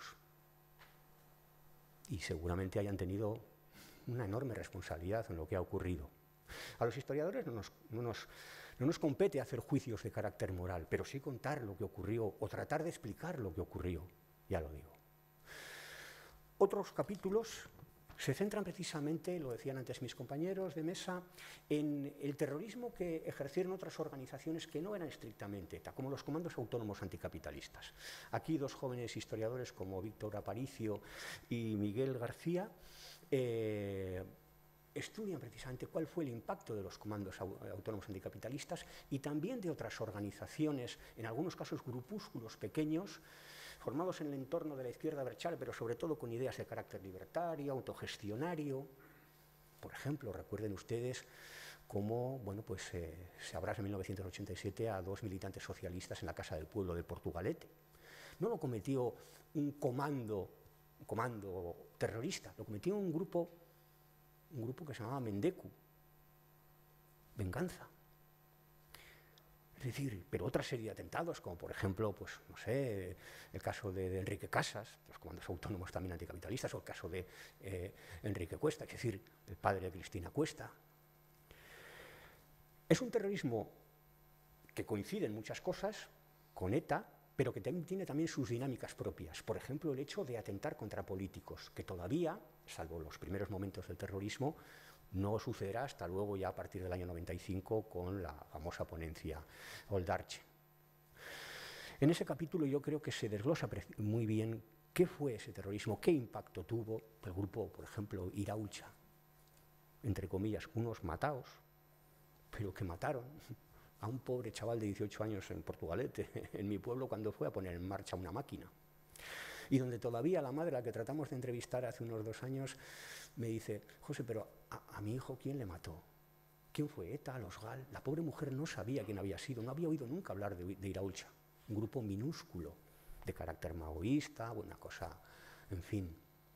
y seguramente hayan tenido una enorme responsabilidad en lo que ha ocurrido. A los historiadores no nos, no nos, no nos compete hacer juicios de carácter moral, pero sí contar lo que ocurrió o tratar de explicar lo que ocurrió, ya lo digo. Otros capítulos se centran precisamente, lo decían antes mis compañeros de mesa, en el terrorismo que ejercieron otras organizaciones que no eran estrictamente ETA, como los comandos autónomos anticapitalistas. Aquí dos jóvenes historiadores como Víctor Aparicio y Miguel García eh, estudian precisamente cuál fue el impacto de los comandos autónomos anticapitalistas y también de otras organizaciones, en algunos casos grupúsculos pequeños, formados en el entorno de la izquierda abertzale, pero sobre todo con ideas de carácter libertario, autogestionario. Por ejemplo, recuerden ustedes cómo bueno, pues, eh, se abrasa en mil novecientos ochenta y siete a dos militantes socialistas en la Casa del Pueblo de Portugalete. No lo cometió un comando, un comando terrorista, lo cometió un grupo, un grupo que se llamaba Mendeku, Venganza. Es decir, pero otra serie de atentados, como por ejemplo, pues no sé, el caso de, de Enrique Casas, los comandos autónomos también anticapitalistas, o el caso de eh, Enrique Cuesta, es decir, el padre de Cristina Cuesta. Es un terrorismo que coincide en muchas cosas con ETA, pero que también tiene también sus dinámicas propias. Por ejemplo, el hecho de atentar contra políticos, que todavía, salvo los primeros momentos del terrorismo, no sucederá hasta luego ya a partir del año noventa y cinco con la famosa ponencia Oldarche. En ese capítulo yo creo que se desglosa muy bien qué fue ese terrorismo, qué impacto tuvo el grupo, por ejemplo, Iraultza, entre comillas, unos mataos, pero que mataron a un pobre chaval de dieciocho años en Portugalete, en mi pueblo, cuando fue a poner en marcha una máquina. Y donde todavía la madre, a la que tratamos de entrevistar hace unos dos años, me dice, José, pero a, a mi hijo, ¿quién le mató? ¿Quién fue? ETA, los GAL. La pobre mujer no sabía quién había sido, no había oído nunca hablar de, de Iraultza, un grupo minúsculo de carácter maoísta, una cosa, en fin.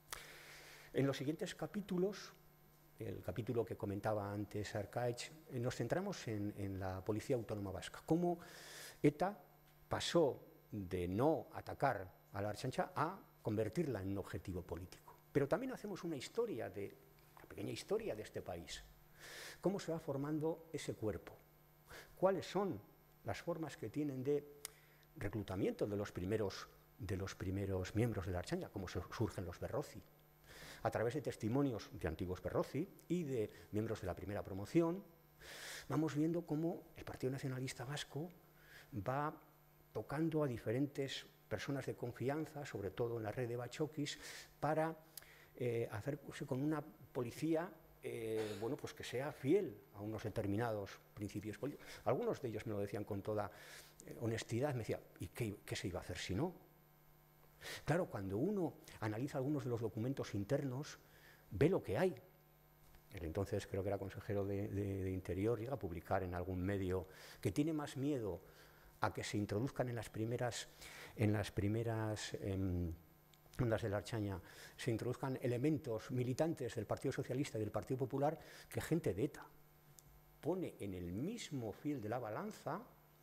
En los siguientes capítulos, el capítulo que comentaba antes Arkaich, nos centramos en, en la Policía Autónoma Vasca, cómo ETA pasó de no atacar a la Ertzaintza a convertirla en un objetivo político. Pero también hacemos una historia, de, una pequeña historia de este país. ¿Cómo se va formando ese cuerpo? ¿Cuáles son las formas que tienen de reclutamiento de los primeros, de los primeros miembros de la Ertzaintza? ¿Cómo surgen los Berrozi? A través de testimonios de antiguos Berrozi y de miembros de la primera promoción, vamos viendo cómo el Partido Nacionalista Vasco va tocando a diferentes personas de confianza, sobre todo en la red de Bachoquis, para eh, hacerse con una policía eh, bueno, pues que sea fiel a unos determinados principios políticos. Algunos de ellos me lo decían con toda eh, honestidad, me decían, ¿y qué, qué se iba a hacer si no? Claro, cuando uno analiza algunos de los documentos internos, ve lo que hay. El entonces, creo que era consejero de, de, de Interior, llega a publicar en algún medio que tiene más miedo a que se introduzcan en las primeras, en las primeras eh, ondas de la Ertzaintza, se introduzcan elementos militantes del Partido Socialista y del Partido Popular que gente de ETA. Pone en el mismo fil de la balanza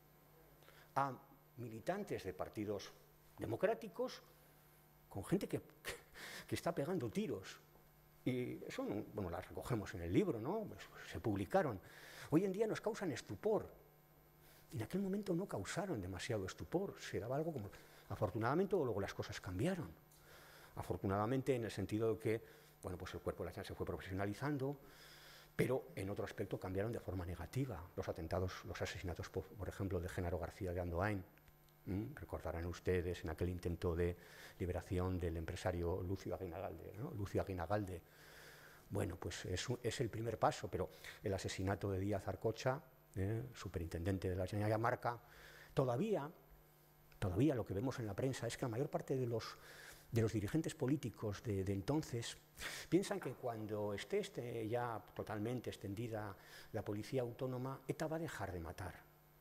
a militantes de partidos democráticos con gente que, que, que está pegando tiros. Y eso, no, bueno, las recogemos en el libro, ¿no? Pues se publicaron. Hoy en día nos causan estupor. En aquel momento no causaron demasiado estupor. Se daba algo como... Afortunadamente, luego las cosas cambiaron. Afortunadamente, en el sentido de que, bueno, pues el cuerpo de la Ertzaintza se fue profesionalizando, pero en otro aspecto cambiaron de forma negativa. Los atentados, los asesinatos, por, por ejemplo, de Genaro García de Andoain. ¿Mm? Recordarán ustedes en aquel intento de liberación del empresario Lucio Aguinagalde, ¿no? Lucio Aguinagalde. Bueno, pues es, es el primer paso, pero el asesinato de Díaz Arcocha, eh, superintendente de la Ertzaintza, ya marca. Todavía, todavía lo que vemos en la prensa es que la mayor parte de los, de los dirigentes políticos de, de entonces piensan que cuando esté, esté ya totalmente extendida la policía autónoma, ETA va a dejar de matar.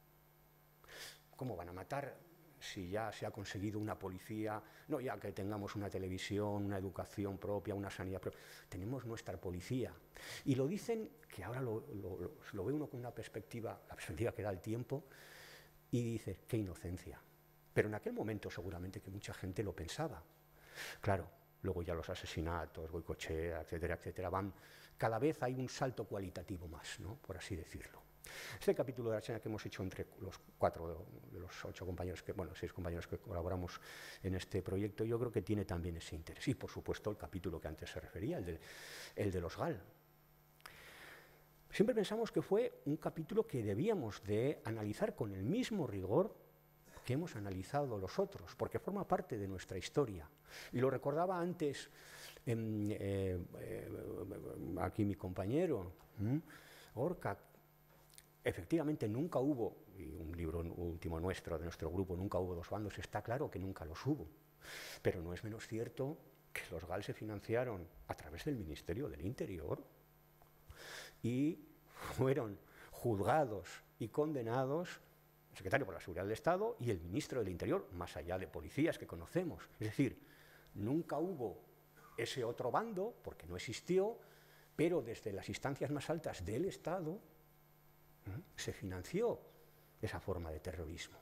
¿Cómo van a matar si ya se ha conseguido una policía? No ya que tengamos una televisión, una educación propia, una sanidad propia. Tenemos nuestra policía. Y lo dicen, que ahora lo, lo, lo, lo ve uno con una perspectiva, la perspectiva que da el tiempo, y dice, qué inocencia. Pero en aquel momento seguramente que mucha gente lo pensaba. Claro, luego ya los asesinatos, Goicoechea, etcétera, etcétera, van, cada vez hay un salto cualitativo más, ¿no? Por así decirlo. Este capítulo de la Ertzaintza que hemos hecho entre los cuatro de los ocho compañeros, que, bueno, seis compañeros que colaboramos en este proyecto, yo creo que tiene también ese interés. Y, por supuesto, el capítulo que antes se refería, el de, el de los GAL. Siempre pensamos que fue un capítulo que debíamos de analizar con el mismo rigor que hemos analizado los otros, porque forma parte de nuestra historia. Y lo recordaba antes eh, eh, eh, aquí mi compañero, ¿eh? Gorka. Efectivamente, nunca hubo, y un libro último nuestro, de nuestro grupo, nunca hubo dos bandos, está claro que nunca los hubo. Pero no es menos cierto que los GAL se financiaron a través del Ministerio del Interior y fueron juzgados y condenados el secretario por la Seguridad del Estado y el ministro del Interior, más allá de policías que conocemos. Es decir, nunca hubo ese otro bando, porque no existió, pero desde las instancias más altas del Estado se financió esa forma de terrorismo.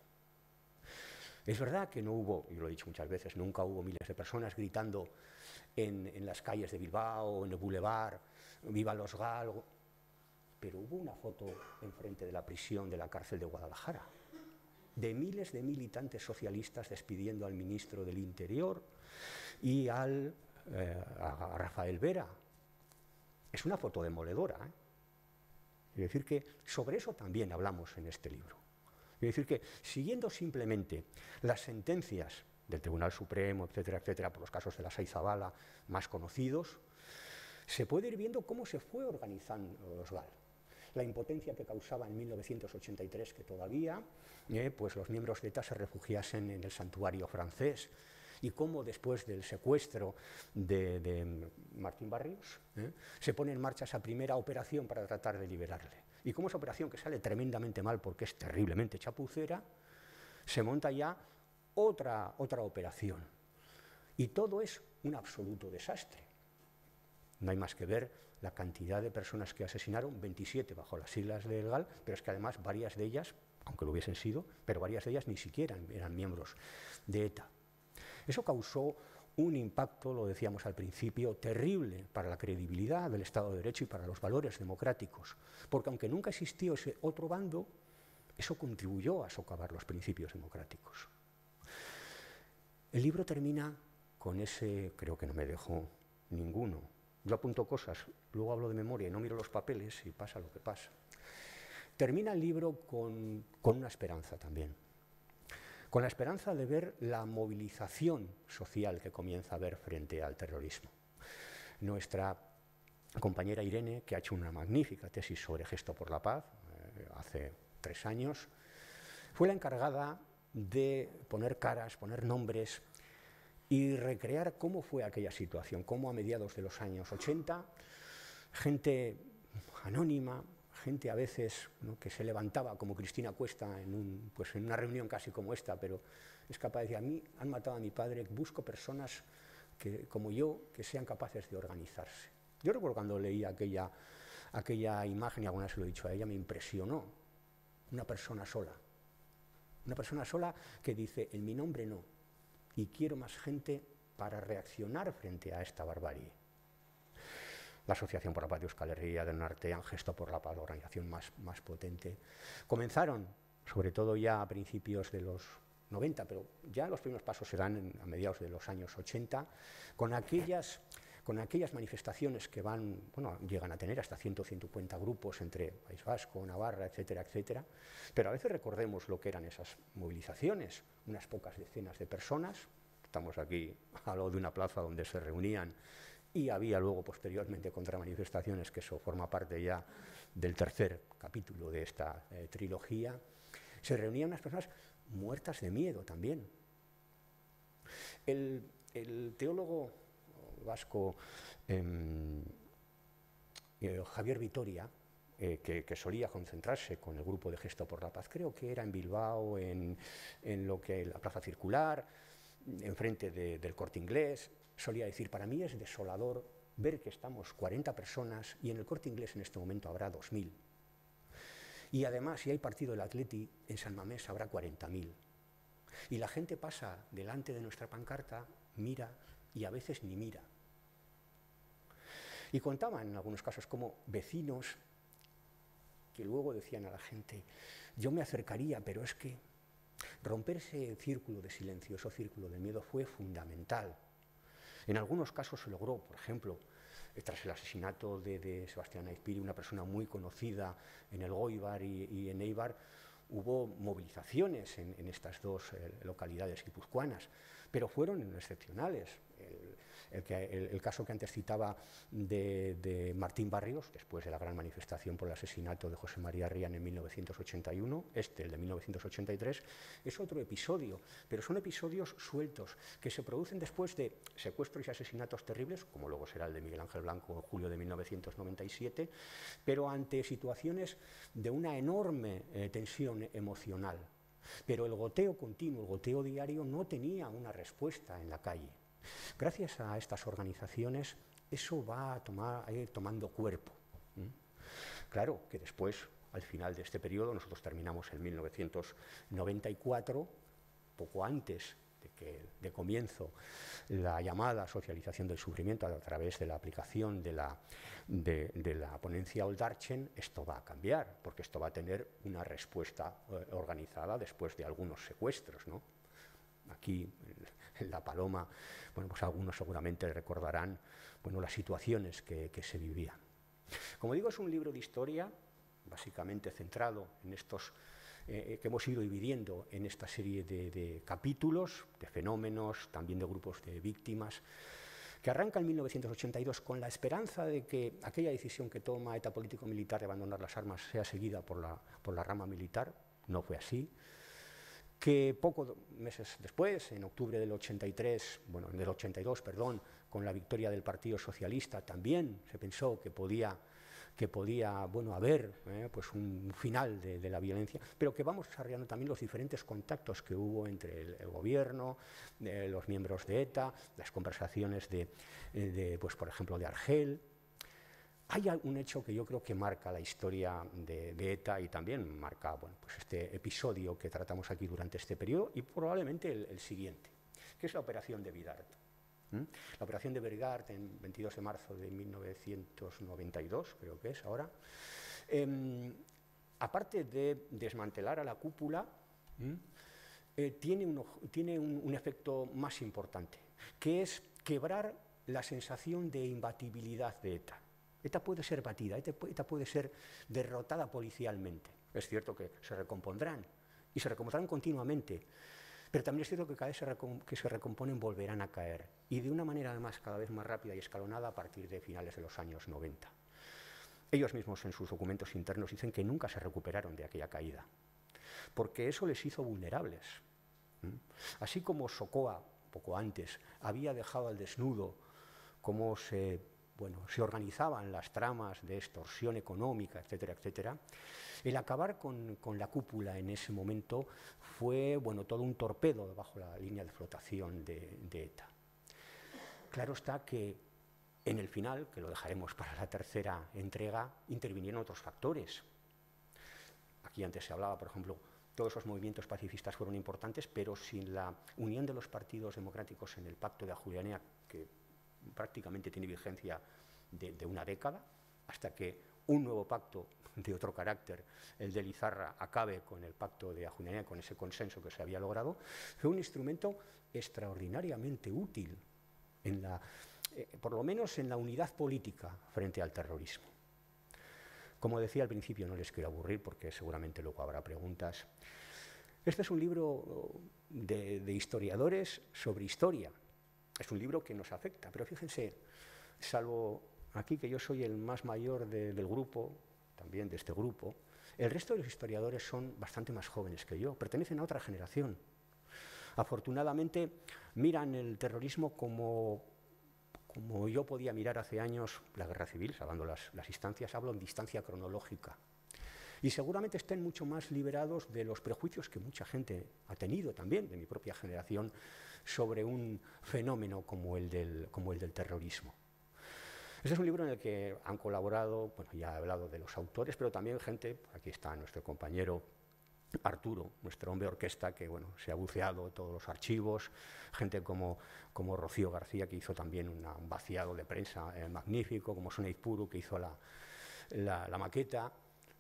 Es verdad que no hubo, y lo he dicho muchas veces, nunca hubo miles de personas gritando en, en las calles de Bilbao, en el Boulevard, ¡viva los GAL! Pero hubo una foto enfrente de la prisión de la cárcel de Guadalajara, de miles de militantes socialistas despidiendo al ministro del Interior y al, eh, a Rafael Vera. Es una foto demoledora, ¿eh? Es decir, que sobre eso también hablamos en este libro. Es decir, que siguiendo simplemente las sentencias del Tribunal Supremo, etcétera, etcétera, por los casos de la Saizabala más conocidos, se puede ir viendo cómo se fue organizando los GAL. La impotencia que causaba en mil novecientos ochenta y tres que todavía eh, pues los miembros de ETA se refugiasen en el santuario francés y cómo después del secuestro de, de Martín Barrios ¿eh? se pone en marcha esa primera operación para tratar de liberarle. Y cómo esa operación, que sale tremendamente mal porque es terriblemente chapucera, se monta ya otra, otra operación. Y todo es un absoluto desastre. No hay más que ver la cantidad de personas que asesinaron, veintisiete bajo las siglas del GAL, pero es que además varias de ellas, aunque lo hubiesen sido, pero varias de ellas ni siquiera eran miembros de ETA. Eso causó un impacto, lo decíamos al principio, terrible para la credibilidad del Estado de Derecho y para los valores democráticos, porque aunque nunca existió ese otro bando, eso contribuyó a socavar los principios democráticos. El libro termina con ese, creo que no me dejó ninguno. Yo apunto cosas, luego hablo de memoria y no miro los papeles y pasa lo que pasa. Termina el libro con, con una esperanza también, con la esperanza de ver la movilización social que comienza a haber frente al terrorismo. Nuestra compañera Irene, que ha hecho una magnífica tesis sobre Gesto por la Paz, eh, hace tres años, fue la encargada de poner caras, poner nombres y recrear cómo fue aquella situación, cómo a mediados de los años ochenta, gente anónima, gente a veces, ¿no?, que se levantaba como Cristina Cuesta en, un, pues en una reunión casi como esta, pero es capaz de decir, a mí han matado a mi padre, busco personas que, como yo, que sean capaces de organizarse. Yo recuerdo cuando leí aquella, aquella imagen, y alguna vez se lo he dicho a ella, me impresionó una persona sola, una persona sola que dice, en mi nombre no, y quiero más gente para reaccionar frente a esta barbarie. La Asociación por la Paz de Euskal Herria, del Artean, Gesto por la Paz, la organización más, más potente, comenzaron, sobre todo ya a principios de los noventa, pero ya los primeros pasos se dan en, a mediados de los años ochenta, con aquellas, con aquellas manifestaciones que van, bueno, llegan a tener hasta cien a ciento cincuenta grupos entre País Vasco, Navarra, etcétera, etcétera, pero a veces recordemos lo que eran esas movilizaciones, unas pocas decenas de personas, estamos aquí al lado de una plaza donde se reunían, y había luego posteriormente contramanifestaciones, que eso forma parte ya del tercer capítulo de esta eh, trilogía. Se reunían unas personas muertas de miedo también. El, el teólogo vasco eh, eh, Javier Vitoria, eh, que, que solía concentrarse con el grupo de Gesto por la Paz, creo que era en Bilbao, en, en lo que la Plaza Circular, enfrente de, del Corte Inglés, solía decir, para mí es desolador ver que estamos cuarenta personas y en el Corte Inglés en este momento habrá dos mil. Y además, si hay partido del Atleti, en San Mamés habrá cuarenta mil. Y la gente pasa delante de nuestra pancarta, mira y a veces ni mira. Y contaban en algunos casos como vecinos que luego decían a la gente, yo me acercaría, pero es que romper ese círculo de silencio, ese círculo de miedo fue fundamental. En algunos casos se logró, por ejemplo, tras el asesinato de, de Sebastián Aizpiri, una persona muy conocida en el Goibar y, y en Eibar, hubo movilizaciones en, en estas dos eh, localidades guipuzcoanas, pero fueron excepcionales. El, el, que, el, el caso que antes citaba de, de Martín Barrios, después de la gran manifestación por el asesinato de José María Rian en mil novecientos ochenta y uno, este, el de mil novecientos ochenta y tres, es otro episodio, pero son episodios sueltos que se producen después de secuestros y asesinatos terribles, como luego será el de Miguel Ángel Blanco en julio de mil novecientos noventa y siete, pero ante situaciones de una enorme eh, tensión emocional. Pero el goteo continuo, el goteo diario no tenía una respuesta en la calle. Gracias a estas organizaciones eso va a, tomar, a ir tomando cuerpo. ¿Mm? Claro que después, al final de este periodo, nosotros terminamos en mil novecientos noventa y cuatro, poco antes de que de comienzo la llamada socialización del sufrimiento a través de la aplicación de la, de, de la ponencia Oldarchen, esto va a cambiar, porque esto va a tener una respuesta eh, organizada después de algunos secuestros, ¿no? Aquí, en La Paloma, bueno, pues algunos seguramente recordarán, bueno, las situaciones que, que se vivían. Como digo, es un libro de historia, básicamente centrado en estos eh, que hemos ido dividiendo en esta serie de, de capítulos, de fenómenos, también de grupos de víctimas, que arranca en mil novecientos ochenta y dos con la esperanza de que aquella decisión que toma ETA político-militar de abandonar las armas sea seguida por la, por la rama militar. No fue así. que pocos meses después, en octubre del ochenta y tres, bueno, del ochenta y dos, perdón, con la victoria del Partido Socialista, también se pensó que podía, que podía bueno, haber eh, pues un final de, de la violencia, pero que vamos desarrollando también los diferentes contactos que hubo entre el, el gobierno, eh, los miembros de ETA, las conversaciones de, de pues, por ejemplo, de Argel. Hay un hecho que yo creo que marca la historia de, de ETA y también marca bueno, pues este episodio que tratamos aquí durante este periodo y probablemente el, el siguiente, que es la operación de Vidart. ¿Mm? La operación de Vidart en veintidós de marzo de mil novecientos noventa y dos, creo que es ahora, eh, aparte de desmantelar a la cúpula, ¿Mm? eh, tiene, un, tiene un, un efecto más importante, que es quebrar la sensación de imbatibilidad de ETA. ETA puede ser batida, ETA puede ser derrotada policialmente. Es cierto que se recompondrán, y se recompondrán continuamente, pero también es cierto que cada vez se que se recomponen volverán a caer, y de una manera además cada vez más rápida y escalonada a partir de finales de los años noventa. Ellos mismos en sus documentos internos dicen que nunca se recuperaron de aquella caída, porque eso les hizo vulnerables. Así como Sokoa, poco antes, había dejado al desnudo cómo se... Bueno, se organizaban las tramas de extorsión económica, etcétera, etcétera. El acabar con, con la cúpula en ese momento fue, bueno, todo un torpedo bajo la línea de flotación de, de ETA. Claro está que en el final, que lo dejaremos para la tercera entrega, intervinieron otros factores. Aquí antes se hablaba, por ejemplo, todos esos movimientos pacifistas fueron importantes, pero sin la unión de los partidos democráticos en el Pacto de Ajuria Enea, que prácticamente tiene vigencia de, de una década, hasta que un nuevo pacto de otro carácter, el de Lizarra, acabe con el pacto de Ajuria Enea, con ese consenso que se había logrado, fue un instrumento extraordinariamente útil, en la, eh, por lo menos en la unidad política frente al terrorismo. Como decía al principio, no les quiero aburrir porque seguramente luego habrá preguntas. Este es un libro de, de historiadores sobre historia. Es un libro que nos afecta, pero fíjense, salvo aquí que yo soy el más mayor de, del grupo, también de este grupo, el resto de los historiadores son bastante más jóvenes que yo, pertenecen a otra generación. Afortunadamente miran el terrorismo como, como yo podía mirar hace años la guerra civil, salvando las, las instancias, hablo en distancia cronológica. Y seguramente estén mucho más liberados de los prejuicios que mucha gente ha tenido también, de mi propia generación, sobre un fenómeno como el del, como el del terrorismo. Este es un libro en el que han colaborado, bueno, ya he hablado de los autores, pero también gente, aquí está nuestro compañero Arturo, nuestro hombre orquesta, que bueno, se ha buceado todos los archivos, gente como, como Rocío García, que hizo también una, un vaciado de prensa eh, magnífico, como Sonia Izpuru, que hizo la, la, la maqueta,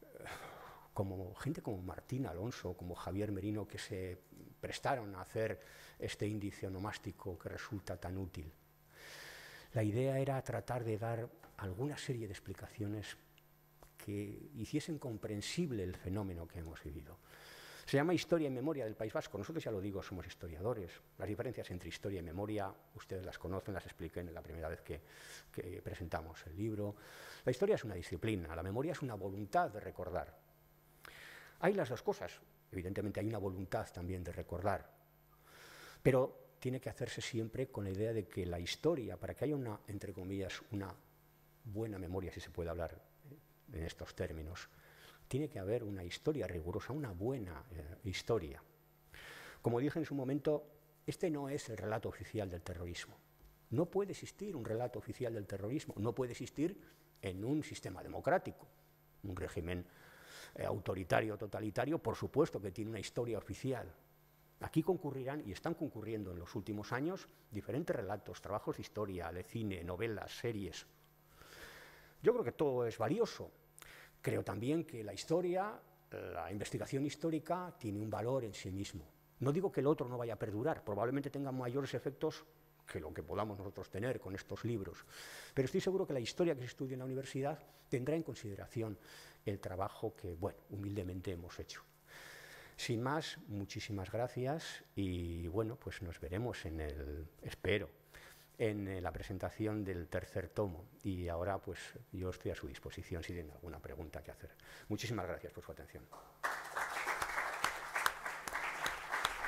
como gente como Martín Alonso, como Javier Merino, que se prestaron a hacer este índice onomástico que resulta tan útil. La idea era tratar de dar alguna serie de explicaciones que hiciesen comprensible el fenómeno que hemos vivido. Se llama Historia y Memoria del País Vasco. Nosotros, ya lo digo, somos historiadores. Las diferencias entre historia y memoria, ustedes las conocen, las expliqué en la primera vez que, que presentamos el libro. La historia es una disciplina, la memoria es una voluntad de recordar. Hay las dos cosas. Evidentemente hay una voluntad también de recordar, pero tiene que hacerse siempre con la idea de que la historia, para que haya una, entre comillas, una buena memoria, si se puede hablar en estos términos, tiene que haber una historia rigurosa, una buena eh, historia. Como dije en su momento, este no es el relato oficial del terrorismo. No puede existir un relato oficial del terrorismo, no puede existir en un sistema democrático. Un régimen eh, autoritario, totalitario, por supuesto que tiene una historia oficial. Aquí concurrirán, y están concurriendo en los últimos años, diferentes relatos, trabajos de historia, de cine, novelas, series. Yo creo que todo es valioso. Creo también que la historia, la investigación histórica, tiene un valor en sí mismo. No digo que el otro no vaya a perdurar, probablemente tenga mayores efectos que lo que podamos nosotros tener con estos libros. Pero estoy seguro que la historia que se estudia en la universidad tendrá en consideración el trabajo que, bueno, humildemente hemos hecho. Sin más, muchísimas gracias y, bueno, pues nos veremos en el, espero, en la presentación del tercer tomo. Y ahora, pues, yo estoy a su disposición si tienen alguna pregunta que hacer. Muchísimas gracias por su atención.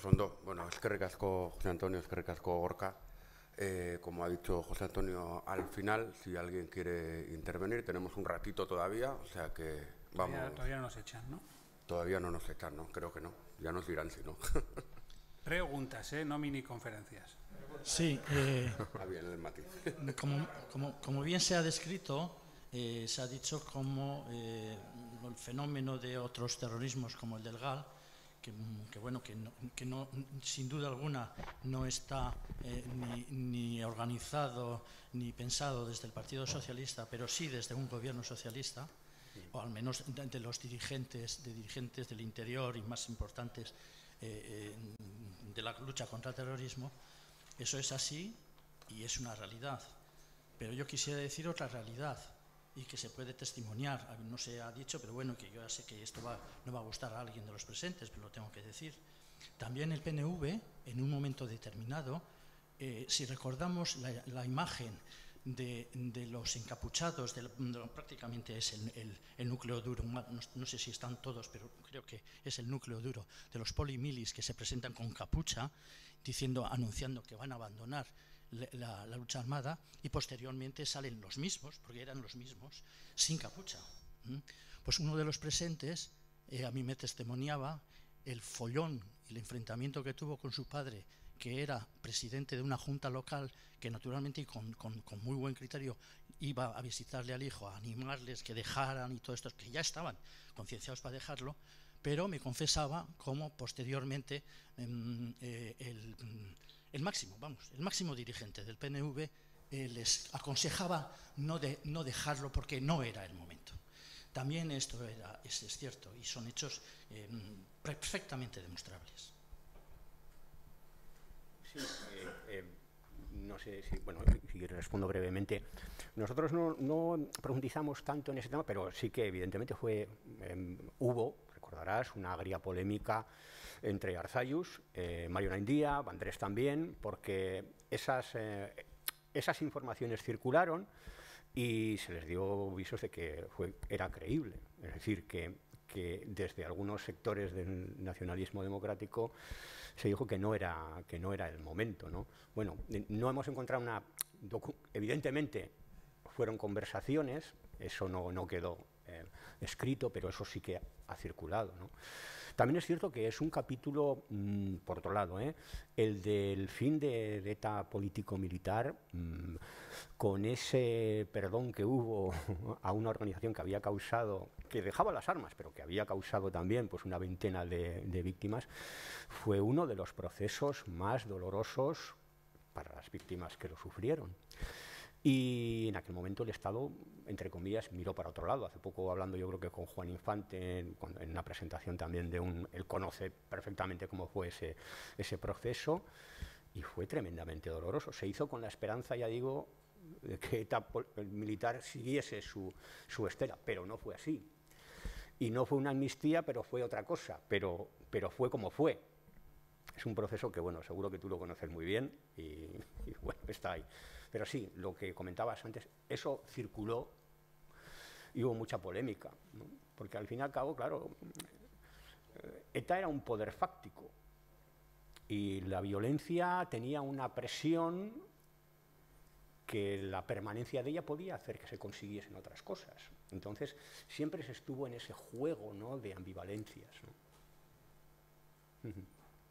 Osondo. Bueno, eskerrik asko José Antonio, eskerrik asko Gorka. Eh, como ha dicho José Antonio, al final, si alguien quiere intervenir, tenemos un ratito todavía, o sea que vamos... Todavía, todavía no nos echan, ¿no? Todavía no nos echan, ¿no? Creo que no. Ya nos dirán si no. Preguntas, ¿eh? No mini conferencias. Sí, eh, Ah, bien, el matiz. como, como, como bien se ha descrito, eh, se ha dicho como eh, el fenómeno de otros terrorismos como el del GAL, que, que bueno, que, no, que no, sin duda alguna no está eh, ni, ni organizado ni pensado desde el Partido Socialista, pero sí desde un gobierno socialista, o al menos de, de los dirigentes, de dirigentes del interior y más importantes eh, eh, de la lucha contra el terrorismo. Eso es así y es una realidad. Pero yo quisiera decir otra realidad y que se puede testimoniar. No se ha dicho, pero bueno, que yo ya sé que esto va, no va a gustar a alguien de los presentes, pero lo tengo que decir. También el P N V, en un momento determinado, eh, si recordamos la, la imagen de, de los encapuchados, de, de, prácticamente es el, el, el núcleo duro, no, no sé si están todos, pero creo que es el núcleo duro de los polimilis que se presentan con capucha, diciendo, anunciando que van a abandonar la, la lucha armada, y posteriormente salen los mismos, porque eran los mismos, sin capucha. ¿Mm? Pues uno de los presentes eh, a mí me testimoniaba el follón y el enfrentamiento que tuvo con su padre, que era presidente de una junta local, que naturalmente y con, con, con muy buen criterio iba a visitarle al hijo, a animarles que dejaran y todo esto, que ya estaban concienciados para dejarlo, pero me confesaba cómo posteriormente eh, eh, el, el máximo, vamos, el máximo dirigente del P N V eh, les aconsejaba no, de, no dejarlo porque no era el momento. También esto era, es, es cierto y son hechos eh, perfectamente demostrables. Sí, eh, eh, no sé si, bueno, si respondo brevemente. Nosotros no, no profundizamos tanto en ese tema, pero sí que evidentemente fue, eh, hubo, recordarás, una agria polémica entre Arzallus, eh, Mario Naindía, Vandrés también, porque esas, eh, esas informaciones circularon y se les dio visos de que fue, era creíble. Es decir, que, que desde algunos sectores del nacionalismo democrático se dijo que no era, que no era el momento, ¿no? Bueno, no hemos encontrado una... Evidentemente fueron conversaciones, eso no, no quedó eh, escrito, pero eso sí que ha circulado, ¿no? También es cierto que es un capítulo, mmm, por otro lado, ¿eh? el del fin de, de ETA político-militar, mmm, con ese perdón que hubo a una organización que había causado, que dejaba las armas, pero que había causado también pues, una veintena de, de víctimas, fue uno de los procesos más dolorosos para las víctimas que lo sufrieron. Y en aquel momento el Estado, entre comillas, miró para otro lado. Hace poco, hablando yo creo que con Juan Infante, en, en una presentación también de un... Él conoce perfectamente cómo fue ese, ese proceso y fue tremendamente doloroso. Se hizo con la esperanza, ya digo, de que ETA el militar siguiese su, su estela, pero no fue así. Y no fue una amnistía, pero fue otra cosa, pero, pero fue como fue. Es un proceso que, bueno, seguro que tú lo conoces muy bien y, y bueno, está ahí. Pero sí, lo que comentabas antes, eso circuló y hubo mucha polémica, ¿no? Porque al fin y al cabo, claro, ETA era un poder fáctico y la violencia tenía una presión que la permanencia de ella podía hacer que se consiguiesen otras cosas. Entonces, siempre se estuvo en ese juego, ¿no?, de ambivalencias, ¿no? Uh-huh.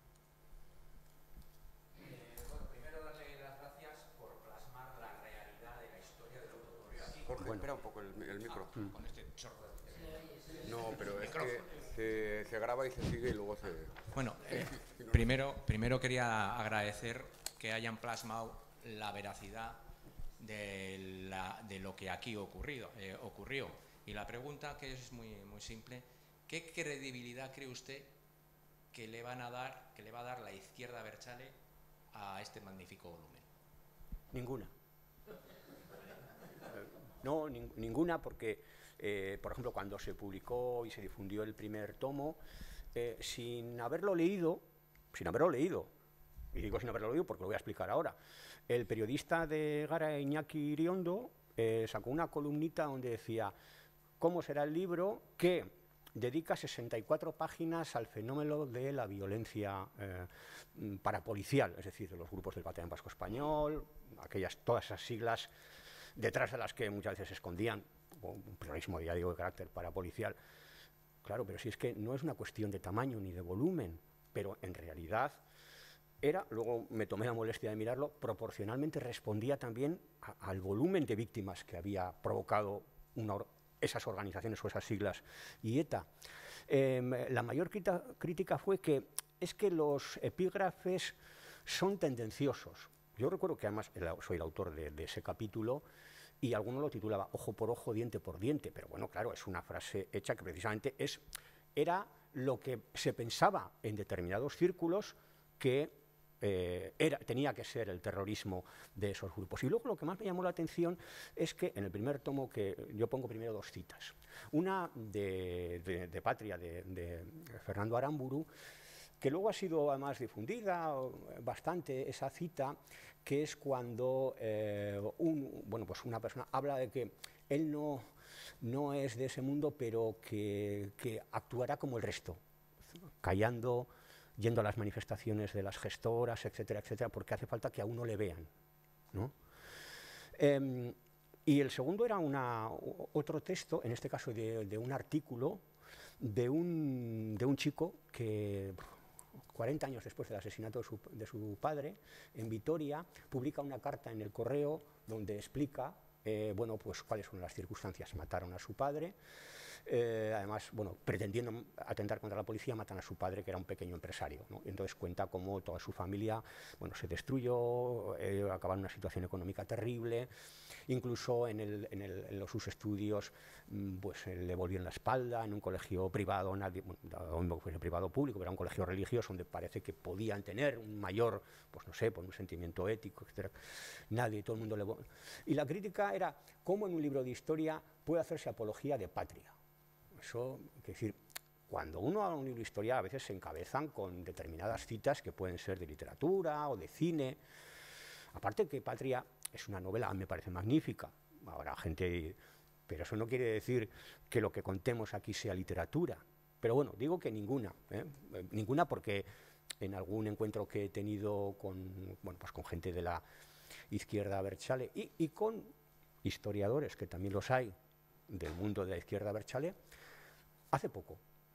Jorge, bueno. Espera un poco el, el micro. Ah, mm. Con este chorro. No, pero es que se, se graba y se sigue y luego se... Bueno, eh, primero, primero quería agradecer que hayan plasmado la veracidad de, la, de lo que aquí ocurrido, eh, ocurrió. Y la pregunta, que es muy, muy simple, ¿qué credibilidad cree usted que le van a dar, que le va a dar la izquierda abertzale a este magnífico volumen? Ninguna. No, ning ninguna, porque, eh, por ejemplo, cuando se publicó y se difundió el primer tomo, eh, sin haberlo leído, sin haberlo leído, y digo sin haberlo leído porque lo voy a explicar ahora, el periodista de Gara, Iñaki Iriondo, eh, sacó una columnita donde decía cómo será el libro, que dedica sesenta y cuatro páginas al fenómeno de la violencia eh, parapolicial, es decir, de los grupos del Batallón Vasco Español, aquellas, todas esas siglas detrás de las que muchas veces se escondían un terrorismo, ya digo, de carácter parapolicial. Claro, pero si es que no es una cuestión de tamaño ni de volumen, pero en realidad era, luego me tomé la molestia de mirarlo, proporcionalmente respondía también a, al volumen de víctimas que había provocado una, esas organizaciones o esas siglas y ETA. Eh, la mayor crita, crítica fue que es que los epígrafes son tendenciosos. Yo recuerdo que además soy el autor de, de ese capítulo y alguno lo titulaba ojo por ojo, diente por diente, pero bueno, claro, es una frase hecha que precisamente es, era lo que se pensaba en determinados círculos que eh, era, tenía que ser el terrorismo de esos grupos. Y luego lo que más me llamó la atención es que en el primer tomo, que yo pongo primero dos citas, una de, de, de Patria, de, de Fernando Aramburu, que luego ha sido además difundida bastante esa cita, que es cuando eh, un, bueno, pues una persona habla de que él no, no es de ese mundo, pero que, que actuará como el resto, callando, yendo a las manifestaciones de las gestoras, etcétera, etcétera, porque hace falta que a uno le vean, ¿no? Eh, y el segundo era una, otro texto, en este caso de, de un artículo de un, de un chico que cuarenta años después del asesinato de su, de su padre, en Vitoria, publica una carta en el Correo donde explica eh, bueno, pues, cuáles son las circunstancias. Mataron a su padre, eh, además, bueno, pretendiendo atentar contra la policía, matan a su padre, que era un pequeño empresario, ¿no? Entonces cuenta cómo toda su familia, bueno, se destruyó, eh, acaba en una situación económica terrible. Incluso en, el, en, el, en los, sus estudios pues, le volvieron la espalda en un colegio privado, nadie, bueno, no fuese privado o público, pero era un colegio religioso donde parece que podían tener un mayor, pues no sé, por un sentimiento ético, etcétera. Nadie, todo el mundo le... Y la crítica era cómo en un libro de historia puede hacerse apología de patria. Eso, es decir, cuando uno habla de un libro de historia a veces se encabezan con determinadas citas que pueden ser de literatura o de cine. Aparte que Patria es una novela, me parece magnífica, habrá gente, pero eso no quiere decir que lo que contemos aquí sea literatura. Pero bueno, digo que ninguna, ¿eh? Ninguna porque en algún encuentro que he tenido con, bueno, pues con gente de la izquierda abertzale y, y con historiadores, que también los hay, del mundo de la izquierda abertzale, hace poco,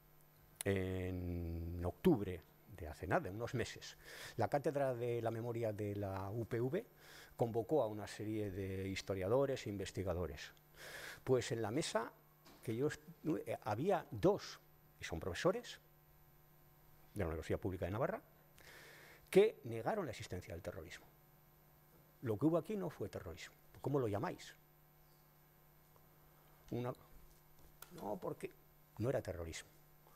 en octubre de hace nada, unos meses, la Cátedra de la Memoria de la U P V convocó a una serie de historiadores e investigadores. Pues en la mesa que yo eh, había dos, y son profesores de la Universidad Pública de Navarra, que negaron la existencia del terrorismo. Lo que hubo aquí no fue terrorismo. ¿Cómo lo llamáis? Una... No, porque no era terrorismo.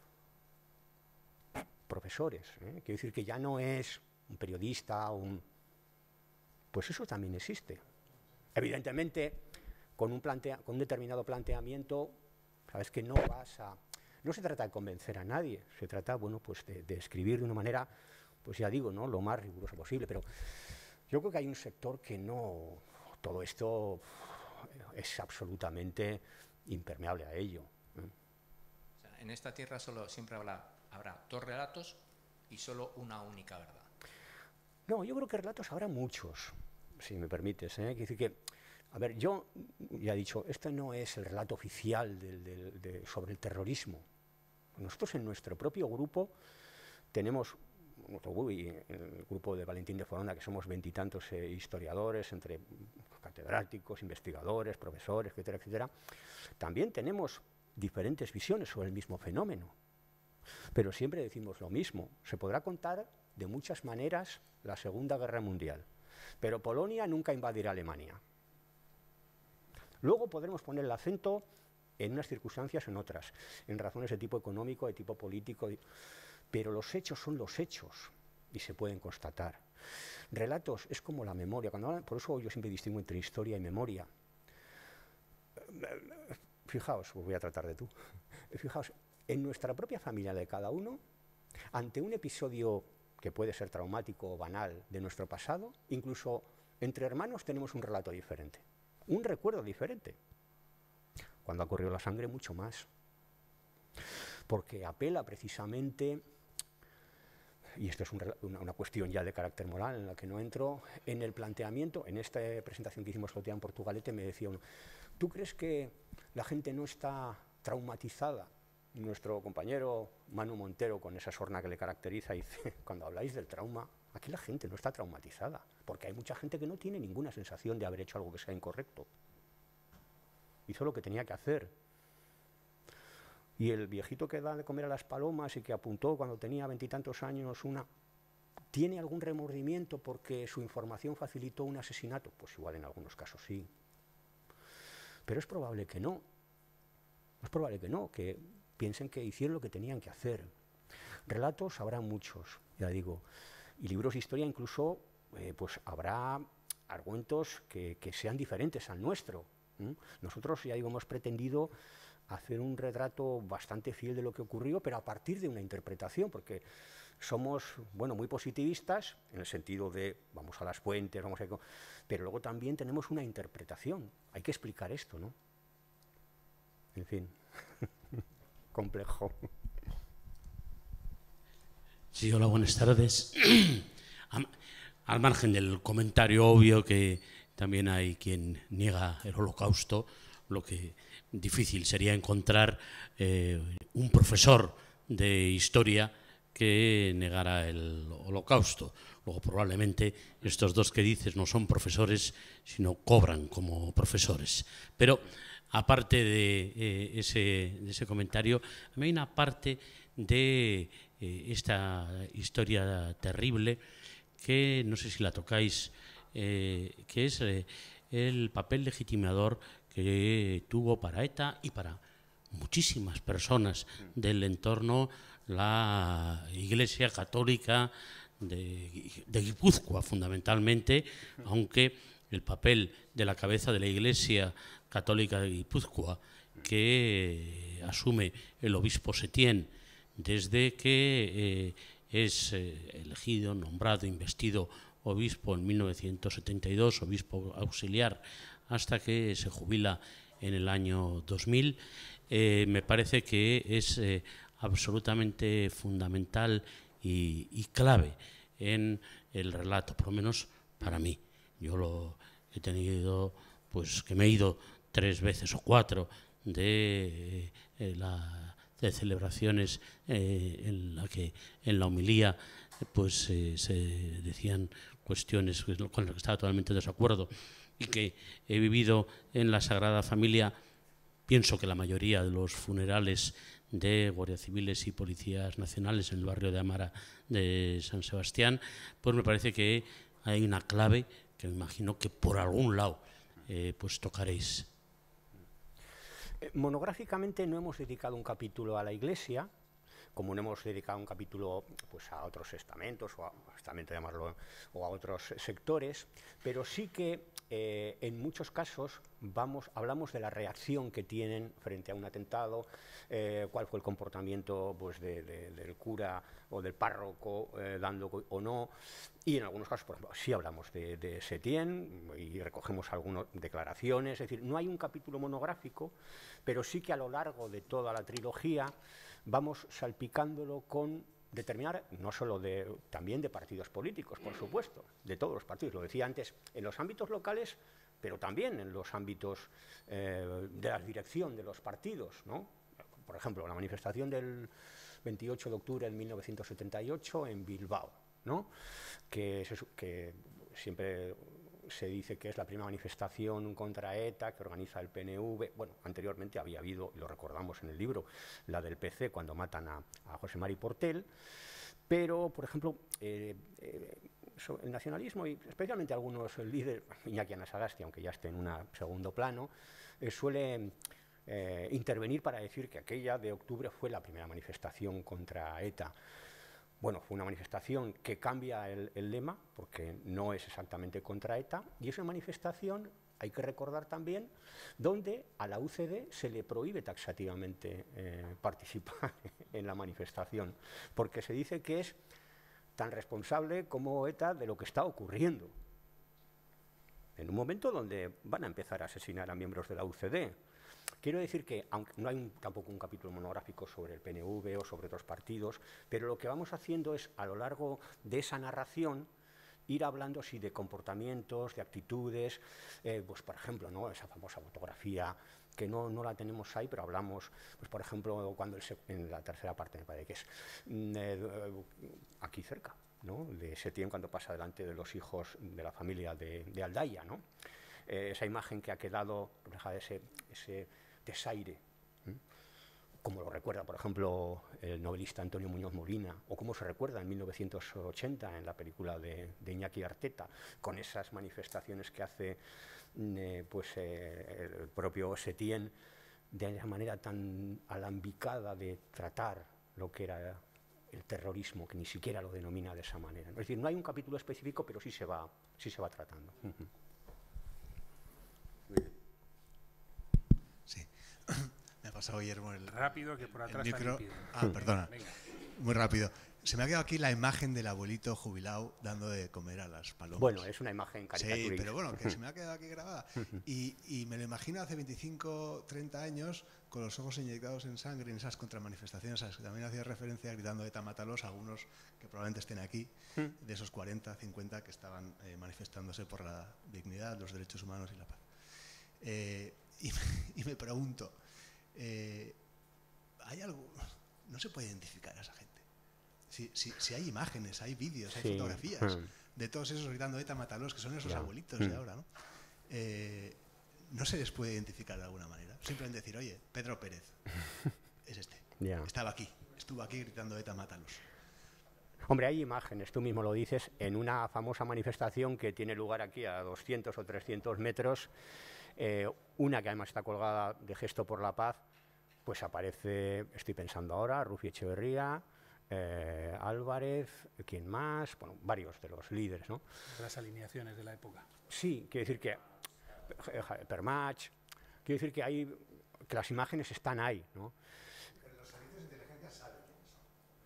Profesores, ¿eh? Quiero decir que ya no es un periodista, un... pues eso también existe. Evidentemente, con un, plantea... con un determinado planteamiento, sabes que no vas a... No se trata de convencer a nadie, se trata, bueno, pues de, de escribir de una manera, pues ya digo, ¿no?, lo más riguroso posible, pero yo creo que hay un sector que no... Todo esto es absolutamente impermeable a ello, ¿eh? O sea, en esta tierra solo siempre habrá... habrá dos relatos y solo una única verdad. No, yo creo que relatos habrá muchos, si me permites, ¿eh? Quiero decir que, a ver, yo ya he dicho, este no es el relato oficial del, del, de, sobre el terrorismo. Nosotros en nuestro propio grupo tenemos, y el grupo de Valentín de Foronda, que somos veintitantos eh, historiadores, entre catedráticos, investigadores, profesores, etcétera, etcétera, también tenemos diferentes visiones sobre el mismo fenómeno. Pero siempre decimos lo mismo, se podrá contar de muchas maneras la Segunda Guerra Mundial, pero Polonia nunca invadirá Alemania. Luego podremos poner el acento en unas circunstancias o en otras, en razones de tipo económico, de tipo político, pero los hechos son los hechos y se pueden constatar. Relatos es como la memoria, cuando hablan, por eso yo siempre distingo entre historia y memoria. Fijaos, os voy a tratar de tú, fijaos, en nuestra propia familia de cada uno, ante un episodio que puede ser traumático o banal de nuestro pasado, incluso entre hermanos tenemos un relato diferente, un recuerdo diferente. Cuando ha corrido la sangre, mucho más. porque apela precisamente, y esto es un, una, una cuestión ya de carácter moral en la que no entro, en el planteamiento, en esta presentación que hicimos el otro día en Portugalete, me decía uno, ¿tú crees que la gente no está traumatizada? Nuestro compañero Manu Montero, con esa sorna que le caracteriza, dice, cuando habláis del trauma, aquí la gente no está traumatizada, porque hay mucha gente que no tiene ninguna sensación de haber hecho algo que sea incorrecto. Hizo lo que tenía que hacer. Y el viejito que da de comer a las palomas y que apuntó cuando tenía veintitantos años una... ¿Tiene algún remordimiento porque su información facilitó un asesinato? Pues igual en algunos casos sí. Pero es probable que no. Es probable que no, que piensen que hicieron lo que tenían que hacer. Relatos habrá muchos, ya digo. Y libros de historia incluso, eh, pues habrá argumentos que, que sean diferentes al nuestro. ¿Mm? Nosotros, ya digo, hemos pretendido hacer un retrato bastante fiel de lo que ocurrió, pero a partir de una interpretación, porque somos, bueno, muy positivistas, en el sentido de vamos a las fuentes, vamos a... pero luego también tenemos una interpretación. Hay que explicar esto, ¿no? En fin, complejo. Sí, hola, buenas tardes. Al margen del comentario obvio que también hay quien niega el Holocausto, lo que difícil sería encontrar eh, un profesor de historia que negara el Holocausto. Luego probablemente estos dos que dices no son profesores, sino cobran como profesores. Pero aparte de, eh, ese, de ese comentario, a mí hay una parte de eh, esta historia terrible que no sé si la tocáis, eh, que es eh, el papel legitimador que tuvo para ETA y para muchísimas personas del entorno la Iglesia Católica de, de Guipúzcoa, fundamentalmente, aunque el papel de la cabeza de la Iglesia Católica de Guipúzcoa, que asume el obispo Setién desde que eh, es eh, elegido, nombrado, investido obispo en mil novecientos setenta y dos, obispo auxiliar, hasta que se jubila en el año dos mil, eh, me parece que es eh, absolutamente fundamental y, y clave en el relato, por lo menos para mí. Yo lo he tenido, pues que me he ido tres veces o cuatro de, eh, la, de celebraciones eh, en la que en la homilía pues eh, se decían cuestiones con las que estaba totalmente de desacuerdo, y que he vivido en la Sagrada Familia. Pienso que la mayoría de los funerales de guardias civiles y policías nacionales en el barrio de Amara de San Sebastián, pues me parece que hay una clave que me imagino que por algún lado eh, pues tocaréis. Monográficamente no hemos dedicado un capítulo a la Iglesia, como no hemos dedicado un capítulo pues, a otros estamentos, o a, estamento llamarlo, o a otros sectores, pero sí que eh, en muchos casos vamos, hablamos de la reacción que tienen frente a un atentado, eh, cuál fue el comportamiento pues, de, de, del cura o del párroco, eh, dando o no, y en algunos casos, por ejemplo, sí hablamos de, de Setién y recogemos algunas declaraciones, es decir, no hay un capítulo monográfico, pero sí que a lo largo de toda la trilogía vamos salpicándolo con determinar, no solo de, también de partidos políticos, por supuesto, de todos los partidos, lo decía antes, en los ámbitos locales, pero también en los ámbitos eh, de la dirección de los partidos, ¿no? Por ejemplo, la manifestación del veintiocho de octubre de mil novecientos setenta y ocho en Bilbao, ¿no? que, se, que siempre se dice que es la primera manifestación contra ETA que organiza el P N V. Bueno, anteriormente había habido, lo recordamos en el libro, la del P C cuando matan a, a José Mari Portel, pero, por ejemplo, eh, eh, el nacionalismo y especialmente algunos líderes, Iñaki Anasagasti, aunque ya esté en un segundo plano, eh, suele eh, intervenir para decir que aquella de octubre fue la primera manifestación contra ETA. Bueno, fue una manifestación que cambia el, el lema, porque no es exactamente contra ETA, y es una manifestación, hay que recordar también, donde a la U C D se le prohíbe taxativamente eh, participar en la manifestación, porque se dice que es tan responsable como ETA de lo que está ocurriendo, en un momento donde van a empezar a asesinar a miembros de la U C D. Quiero decir que, aunque no hay un, tampoco un capítulo monográfico sobre el P N V o sobre otros partidos, pero lo que vamos haciendo es, a lo largo de esa narración, ir hablando sí, de comportamientos, de actitudes, eh, pues por ejemplo, ¿no? Esa famosa fotografía que no, no la tenemos ahí, pero hablamos, pues por ejemplo, cuando el, en la tercera parte me parece que es eh, aquí cerca, ¿no? De Setién cuando pasa delante de los hijos de la familia de, de Aldaya, ¿no? Eh, esa imagen que ha quedado reflejada, ese, ese desaire, ¿eh? Como lo recuerda, por ejemplo, el novelista Antonio Muñoz Molina, o como se recuerda en mil novecientos ochenta en la película de, de Iñaki Arteta, con esas manifestaciones que hace eh, pues, eh, el propio Setién, de esa manera tan alambicada de tratar lo que era el terrorismo, que ni siquiera lo denomina de esa manera. Es decir, no hay un capítulo específico, pero sí se va, sí se va tratando. Sí. Me ha pasado Guillermo el, rápido, que por atrás el micro. también piden. Ah, perdona. Venga. Muy rápido. Se me ha quedado aquí la imagen del abuelito jubilado dando de comer a las palomas. Bueno, es una imagen caricaturista. Sí, pero bueno, que se me ha quedado aquí grabada. Y, y me lo imagino hace veinticinco, treinta años, con los ojos inyectados en sangre, en esas contramanifestaciones a las que también hacía referencia, gritando ETA mátalos, algunos que probablemente estén aquí, de esos cuarenta, cincuenta que estaban eh, manifestándose por la dignidad, los derechos humanos y la paz. Eh, y, y me pregunto, eh, ¿hay algo? ¿No se puede identificar a esa gente? Si, si, si hay imágenes, hay vídeos, hay sí. fotografías mm. de todos esos gritando ETA mátalos, que son esos yeah. abuelitos mm. de ahora, ¿no? Eh, ¿No se les puede identificar de alguna manera? Simplemente decir, oye, Pedro Pérez, es este, yeah. estaba aquí, estuvo aquí gritando ETA mátalos. Hombre, hay imágenes, tú mismo lo dices, en una famosa manifestación que tiene lugar aquí a doscientos o trescientos metros, eh, una que además está colgada de Gesto por la Paz, pues aparece, estoy pensando ahora, Rufi Echeverría, eh, Álvarez, ¿quién más? Bueno, varios de los líderes, ¿no? Las alineaciones de la época. Sí, quiero decir que Permach, quiero decir que hay, que las imágenes están ahí, ¿no? Pero los servicios de inteligencia saben quiénes son.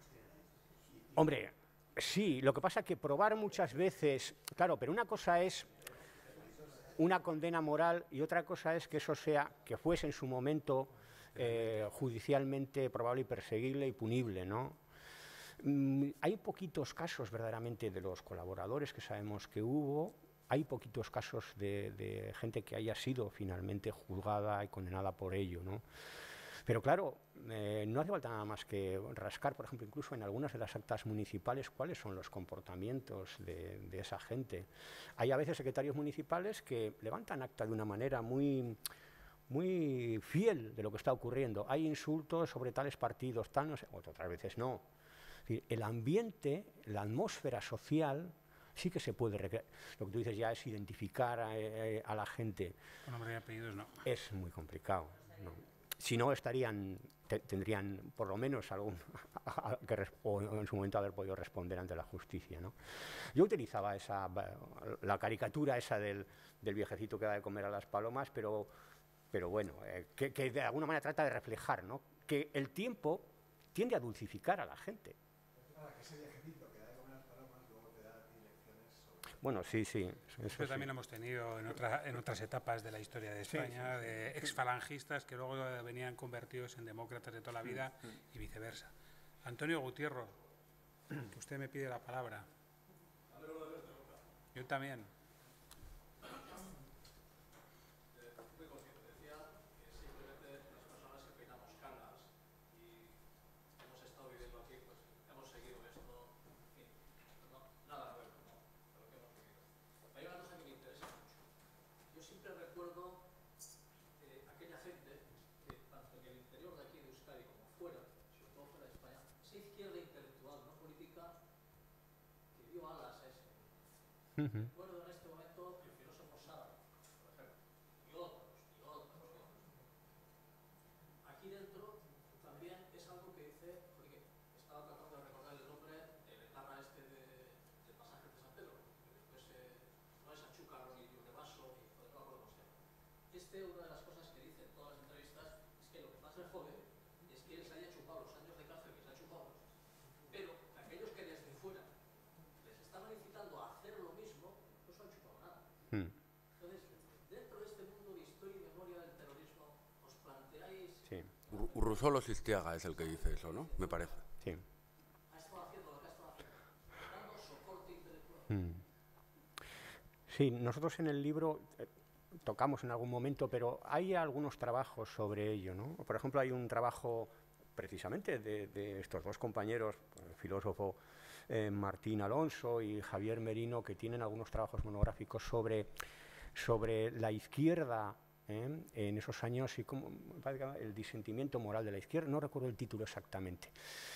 Hombre, sí, lo que pasa es que probar muchas veces, claro, pero una cosa es una condena moral y otra cosa es que eso sea, que fuese en su momento eh, judicialmente probable y perseguible y punible, ¿no? Mm, hay poquitos casos verdaderamente de los colaboradores que sabemos que hubo, hay poquitos casos de, de gente que haya sido finalmente juzgada y condenada por ello, ¿no? Pero claro, eh, no hace falta nada más que rascar, por ejemplo, incluso en algunas de las actas municipales, cuáles son los comportamientos de, de esa gente. Hay a veces secretarios municipales que levantan acta de una manera muy, muy fiel de lo que está ocurriendo. Hay insultos sobre tales partidos, tal, no sé, otras veces no. Es decir, el ambiente, la atmósfera social, sí que se puede recrear. Lo que tú dices ya es identificar a, a la gente. Con nombre y apellidos no. Es muy complicado, ¿no? Si no, estarían, te, tendrían por lo menos algún, que o en su momento haber podido responder ante la justicia, ¿no? Yo utilizaba esa, la caricatura esa del, del viejecito que da de comer a las palomas, pero, pero bueno, eh, que, que de alguna manera trata de reflejar, ¿no? Que el tiempo tiende a dulcificar a la gente. Que ese viejecito que da de comer a las palomas luego te da lecciones sobre... Bueno, sí, sí. Eso, eso también sí. lo hemos tenido en, otra, en otras etapas de la historia de España, sí, sí, sí. de exfalangistas que luego venían convertidos en demócratas de toda la vida sí, sí. y viceversa. Antonio Gutiérrez, que usted me pide la palabra. Yo también. Uh-huh. Recuerdo en este momento el filósofo Sara, por ejemplo, y otros, y otros, y otros. Aquí dentro también es algo que dice, porque estaba tratando de recordar el nombre del etarra este de, del pasaje de San Pedro, que después eh, no es Achúcar ni Diurrevaso, ni no me acuerdo cómo se llama. Este, una de las cosas que dice en todas las entrevistas es que lo que más le jode es que él se haya chupado los años de cárcel que se ha chupado, pero aquellos que desde fuera les estaban incitando a hacer lo mismo, no se han chupado nada. Hmm. Entonces, dentro de este mundo de historia y memoria del terrorismo, ¿os Urrusolo Sistiaga es el que dice eso, ¿no? Me parece. Sí. Ha estado haciendo lo que ha estado haciendo, dando soporte intelectual. Mm. Sí, nosotros en el libro eh, tocamos en algún momento, pero hay algunos trabajos sobre ello, ¿no? Por ejemplo, hay un trabajo precisamente de, de estos dos compañeros, el filósofo eh, Martín Alonso y Javier Merino, que tienen algunos trabajos monográficos sobre, sobre la izquierda ¿eh? en esos años y como, el disentimiento moral de la izquierda, no recuerdo el título exactamente.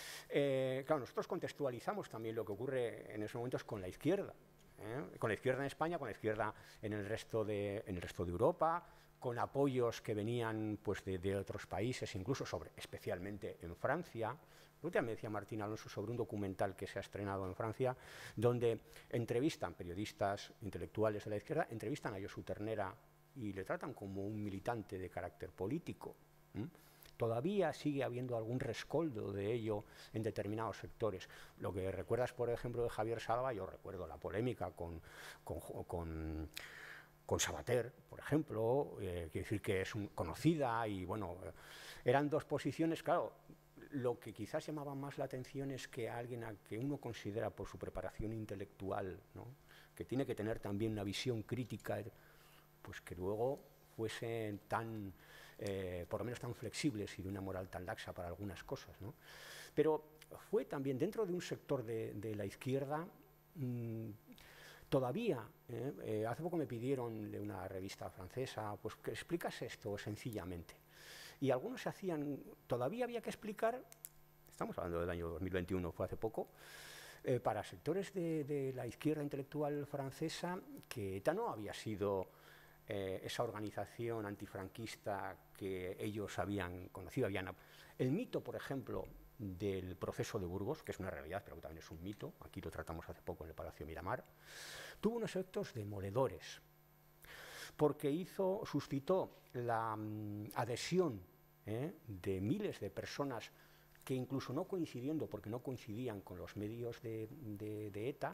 Eh, claro, nosotros contextualizamos también lo que ocurre en esos momentos con la izquierda, ¿eh? con la izquierda en España, con la izquierda en el resto de, en el resto de Europa, con apoyos que venían pues, de, de otros países, incluso sobre, especialmente en Francia. Ahorita me decía Martín Alonso sobre un documental que se ha estrenado en Francia, donde entrevistan periodistas intelectuales de la izquierda, entrevistan a Josu Ternera y le tratan como un militante de carácter político. ¿Mm? Todavía sigue habiendo algún rescoldo de ello en determinados sectores. Lo que recuerdas, por ejemplo, de Javier Salva, yo recuerdo la polémica con, con, con, con Sabater, por ejemplo, eh, quiere decir que es un, conocida y, bueno, eh, eran dos posiciones, claro. Lo que quizás llamaba más la atención es que alguien a que uno considera por su preparación intelectual, ¿no? que tiene que tener también una visión crítica, pues que luego fuesen tan, eh, por lo menos tan flexibles y de una moral tan laxa para algunas cosas, ¿no? Pero fue también dentro de un sector de, de la izquierda, mmm, todavía, eh, eh, hace poco me pidieron de una revista francesa, pues que explicase esto sencillamente. Y algunos se hacían, todavía había que explicar, estamos hablando del año dos mil veintiuno, fue hace poco, eh, para sectores de, de la izquierda intelectual francesa, que ETA no había sido eh, esa organización antifranquista que ellos habían conocido. Habían, el mito, por ejemplo, del proceso de Burgos, que es una realidad, pero que también es un mito, aquí lo tratamos hace poco en el Palacio Miramar, tuvo unos efectos demoledores, porque hizo, suscitó la um, adhesión ¿eh? de miles de personas que incluso no coincidiendo, porque no coincidían con los medios de, de, de ETA,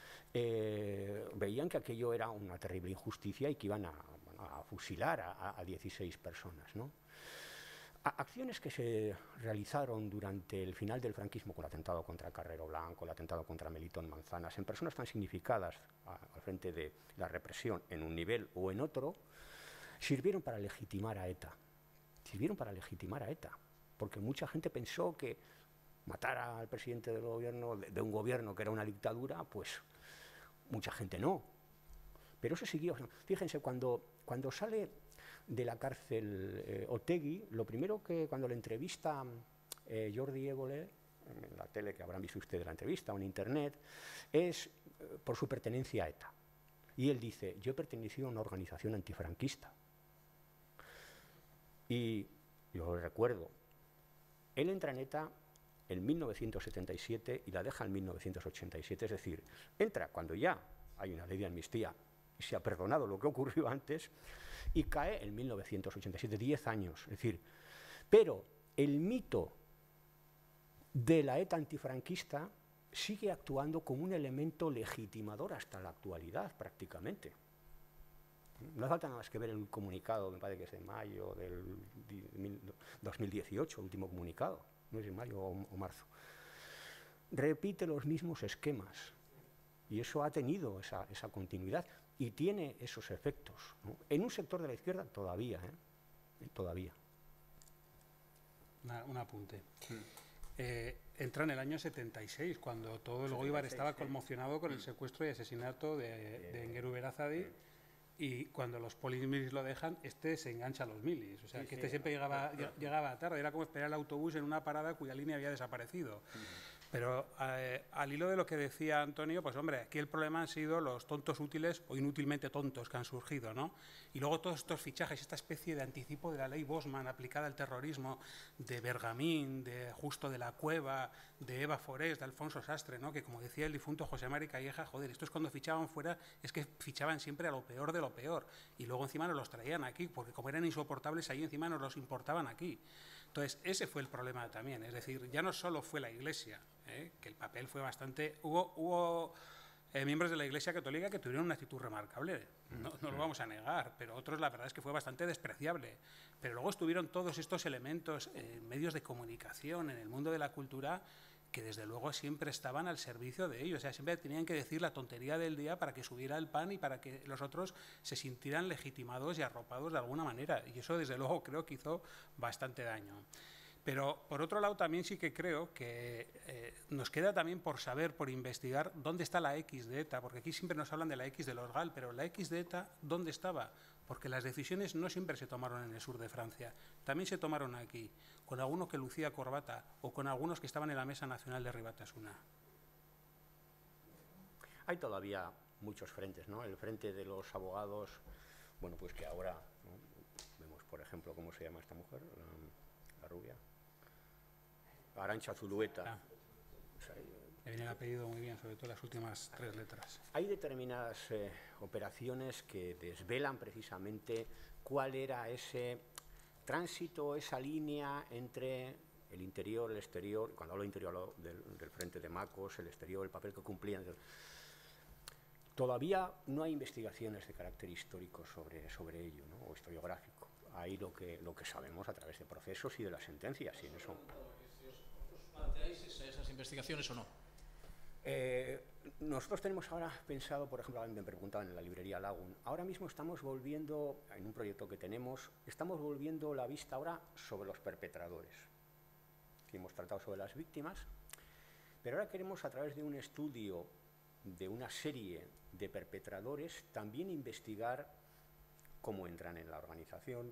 eh, veían que aquello era una terrible injusticia y que iban a, a fusilar a, a dieciséis personas, ¿no? Acciones que se realizaron durante el final del franquismo con el atentado contra Carrero Blanco, el atentado contra Melitón Manzanas, en personas tan significadas a, al frente de la represión en un nivel o en otro, sirvieron para legitimar a ETA. Sirvieron para legitimar a ETA, porque mucha gente pensó que matar al presidente del gobierno, de, de un gobierno que era una dictadura, pues mucha gente no. Pero eso siguió. Fíjense, cuando, cuando sale de la cárcel eh, Otegi, lo primero que cuando le entrevista eh, Jordi Évole, en la tele que habrán visto ustedes la entrevista o en internet, es eh, por su pertenencia a ETA. Y él dice, yo he pertenecido a una organización antifranquista. Y yo lo recuerdo, él entra en ETA en mil novecientos setenta y siete y la deja en mil novecientos ochenta y siete, es decir, entra cuando ya hay una ley de amnistía y se ha perdonado lo que ocurrió antes, y cae en mil novecientos ochenta y siete, diez años. Es decir, pero el mito de la ETA antifranquista sigue actuando como un elemento legitimador hasta la actualidad, prácticamente. No hace falta nada más que ver el comunicado, me parece que es de mayo del dos mil dieciocho, el último comunicado, no es de mayo o, o marzo. Repite los mismos esquemas y eso ha tenido esa, esa continuidad. Y tiene esos efectos, ¿no? En un sector de la izquierda todavía, ¿eh? Todavía. Una, un apunte. Sí. Eh, entra en el año setenta y seis, cuando todo el Goibar estaba conmocionado con el secuestro y asesinato de, de Engeru Berazadi, y cuando los polis lo dejan, este se engancha a los milis. O sea, sí, que este sí, siempre llegaba, llegaba tarde, era como esperar el autobús en una parada cuya línea había desaparecido. Sí. Pero eh, al hilo de lo que decía Antonio, pues hombre, aquí el problema han sido los tontos útiles o inútilmente tontos que han surgido, ¿no? Y luego todos estos fichajes, esta especie de anticipo de la ley Bosman aplicada al terrorismo, de Bergamín, de Justo de la Cueva, de Eva Forés, de Alfonso Sastre, ¿no? Que como decía el difunto José Mari Calleja, joder, estos cuando fichaban fuera es que fichaban siempre a lo peor de lo peor. Y luego encima nos los traían aquí, porque como eran insoportables, ahí encima nos los importaban aquí. Entonces, ese fue el problema también. Es decir, ya no solo fue la Iglesia, ¿eh? que el papel fue bastante... Hubo, hubo eh, miembros de la Iglesia Católica que tuvieron una actitud remarcable, no, no lo vamos a negar, pero otros la verdad es que fue bastante despreciable. Pero luego estuvieron todos estos elementos, eh, medios de comunicación en el mundo de la cultura, que desde luego siempre estaban al servicio de ellos, o sea, siempre tenían que decir la tontería del día para que subiera el pan y para que los otros se sintieran legitimados y arropados de alguna manera, y eso desde luego creo que hizo bastante daño. Pero por otro lado también sí que creo que eh, nos queda también por saber, por investigar dónde está la X de ETA, porque aquí siempre nos hablan de la X de los GAL, pero la X de ETA, ¿dónde estaba? Porque las decisiones no siempre se tomaron en el sur de Francia, también se tomaron aquí, con alguno que lucía corbata o con algunos que estaban en la Mesa Nacional de Ribatasuna. Hay todavía muchos frentes, ¿no? El frente de los abogados, bueno, pues que ahora, ¿no? Vemos, por ejemplo, ¿cómo se llama esta mujer? La, la rubia. Arantxa Zulueta. Ah. O sea, Me viene el apellido muy bien, sobre todo las últimas tres letras. hay determinadas eh, operaciones que desvelan precisamente cuál era ese tránsito, esa línea entre el interior, el exterior. Cuando hablo de interior, hablo del, del frente de Macos, el exterior, el papel que cumplían. Todavía no hay investigaciones de carácter histórico sobre, sobre ello, ¿no? O historiográfico. Hay lo que, lo que sabemos a través de procesos y de las sentencias, y en eso. ¿Planteáis esas investigaciones o no? Eh, nosotros tenemos ahora pensado, por ejemplo, me preguntaban en la librería Lagun, ahora mismo estamos volviendo, en un proyecto que tenemos, estamos volviendo la vista ahora sobre los perpetradores, que hemos tratado sobre las víctimas, pero ahora queremos, a través de un estudio de una serie de perpetradores, también investigar cómo entran en la organización,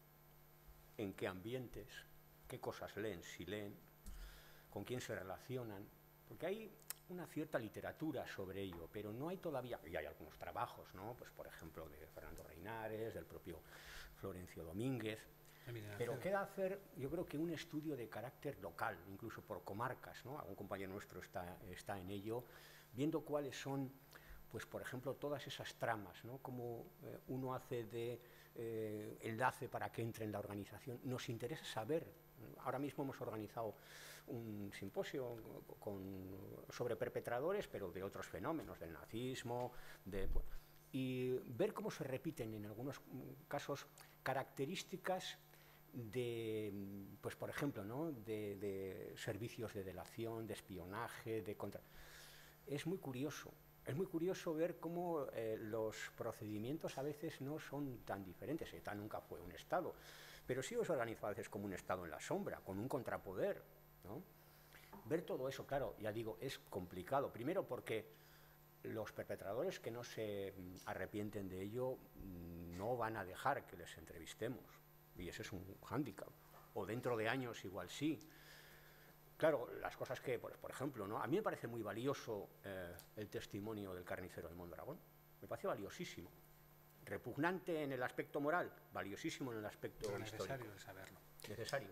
en qué ambientes, qué cosas leen, si leen, con quién se relacionan, porque hay una cierta literatura sobre ello, pero no hay todavía, y hay algunos trabajos, ¿no? Pues por ejemplo de Fernando Reinares, del propio Florencio Domínguez, pero queda hacer, yo creo que un estudio de carácter local, incluso por comarcas, ¿no? Algún compañero nuestro está, está en ello, viendo cuáles son, pues por ejemplo, todas esas tramas, ¿no? Cómo eh, uno hace de eh, enlace para que entre en la organización. Nos interesa saber. Ahora mismo hemos organizado un simposio con, sobre perpetradores, pero de otros fenómenos, del nazismo, de, y ver cómo se repiten en algunos casos características de, pues por ejemplo, ¿no? de, de servicios de delación, de espionaje, de contra... Es muy curioso. Es muy curioso ver cómo eh, los procedimientos a veces no son tan diferentes. ETA nunca fue un Estado, pero sí es organizado a veces como un Estado en la sombra, con un contrapoder, ¿no? Ver todo eso, claro, ya digo, es complicado. Primero porque los perpetradores que no se arrepienten de ello no van a dejar que les entrevistemos, y ese es un hándicap. O dentro de años igual sí. Claro, las cosas que, por, por ejemplo, ¿no? A mí me parece muy valioso eh, el testimonio del carnicero de Mondragón. Me parece valiosísimo. Repugnante en el aspecto moral, valiosísimo en el aspecto Pero histórico. necesario de saberlo. Necesario.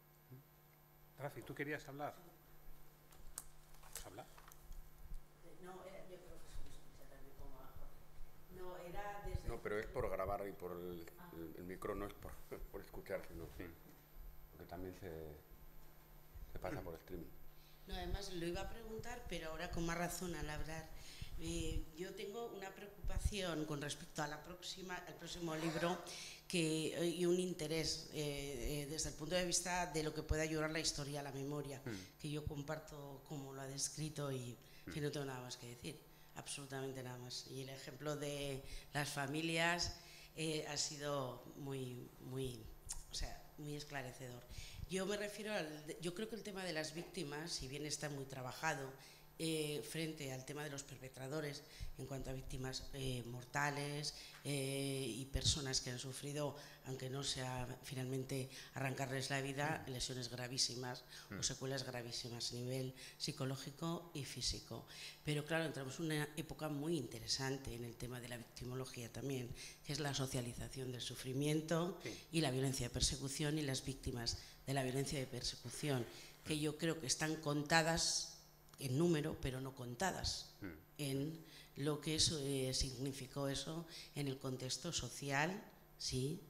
Rafi, ¿tú querías hablar? ¿Vamos a hablar? No, era, yo creo que se me escucha también como a Jorge. No, era desde... No, pero es por grabar y por el, Ah. el, el micro, no es por, por escuchar, sino Sí. porque también se, se pasa por streaming. No, además lo iba a preguntar, pero ahora con más razón al hablar. Eh, yo tengo una preocupación con respecto a la próxima, al próximo libro que, y un interés eh, eh, desde el punto de vista de lo que puede ayudar la historia a la memoria, Mm. que yo comparto como lo ha descrito y en fin, no tengo nada más que decir, absolutamente nada más. Y el ejemplo de las familias eh, ha sido muy, muy, o sea, muy esclarecedor. Yo me refiero al, yo creo que el tema de las víctimas, si bien está muy trabajado, Eh, frente al tema de los perpetradores en cuanto a víctimas eh, mortales eh, y personas que han sufrido, aunque no sea finalmente arrancarles la vida, lesiones gravísimas o secuelas gravísimas a nivel psicológico y físico. Pero claro, entramos en una época muy interesante en el tema de la victimología también, que es la socialización del sufrimiento y la violencia de persecución y las víctimas de la violencia de persecución, que yo creo que están contadas en número, pero no contadas mm. en lo que eso, eh, significó eso en el contexto social, sí,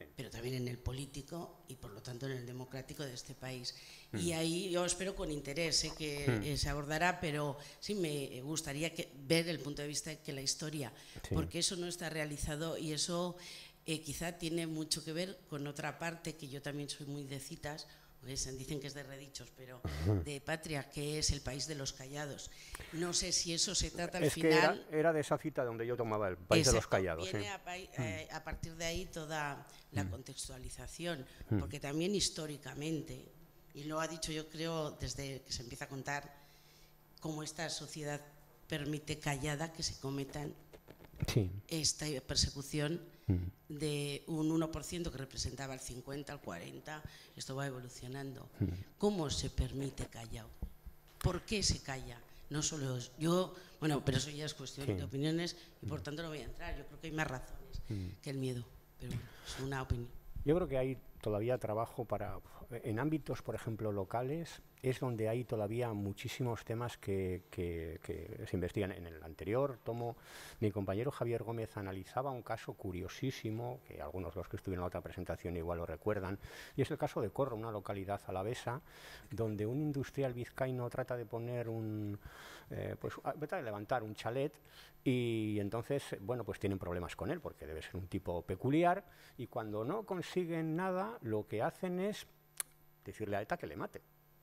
sí. pero también en el político y por lo tanto en el democrático de este país. Mm. Y ahí yo espero con interés ¿eh? que Mm. eh, se abordará, pero sí me gustaría que, ver el punto de vista de que la historia, Sí. porque eso no está realizado y eso eh, quizá tiene mucho que ver con otra parte, que yo también soy muy de citas, dicen que es de redichos, pero de patria, que es el país de los callados. No sé si eso se trata al es final. Que era, era de esa cita donde yo tomaba el país Exacto, de los callados. Viene Sí. a, eh, a partir de ahí toda la Mm. contextualización, Mm. porque también históricamente, y lo ha dicho yo creo desde que se empieza a contar, cómo esta sociedad permite callada que se cometan Sí. esta persecución Mm. de un uno por ciento que representaba el cincuenta, el cuarenta, esto va evolucionando. Mm. ¿Cómo se permite callado? ¿Por qué se calla? No solo es- yo, bueno, pero eso ya es cuestión Sí. de opiniones y por tanto no voy a entrar. Yo creo que hay más razones Mm. que el miedo, pero bueno, es una opinión. Yo creo que hay todavía trabajo para, en ámbitos, por ejemplo, locales, es donde hay todavía muchísimos temas que, que- que se investigan. En el anterior tomo, mi compañero Javier Gómez analizaba un caso curiosísimo, que algunos de los que estuvieron en la otra presentación igual lo recuerdan, y es el caso de Corro, una localidad alavesa, donde un industrial vizcaíno trata de poner un, eh, pues trata de levantar un chalet, y entonces, bueno, pues tienen problemas con él, porque debe ser un tipo peculiar, y cuando no consiguen nada, lo que hacen es decirle a ETA que le mate.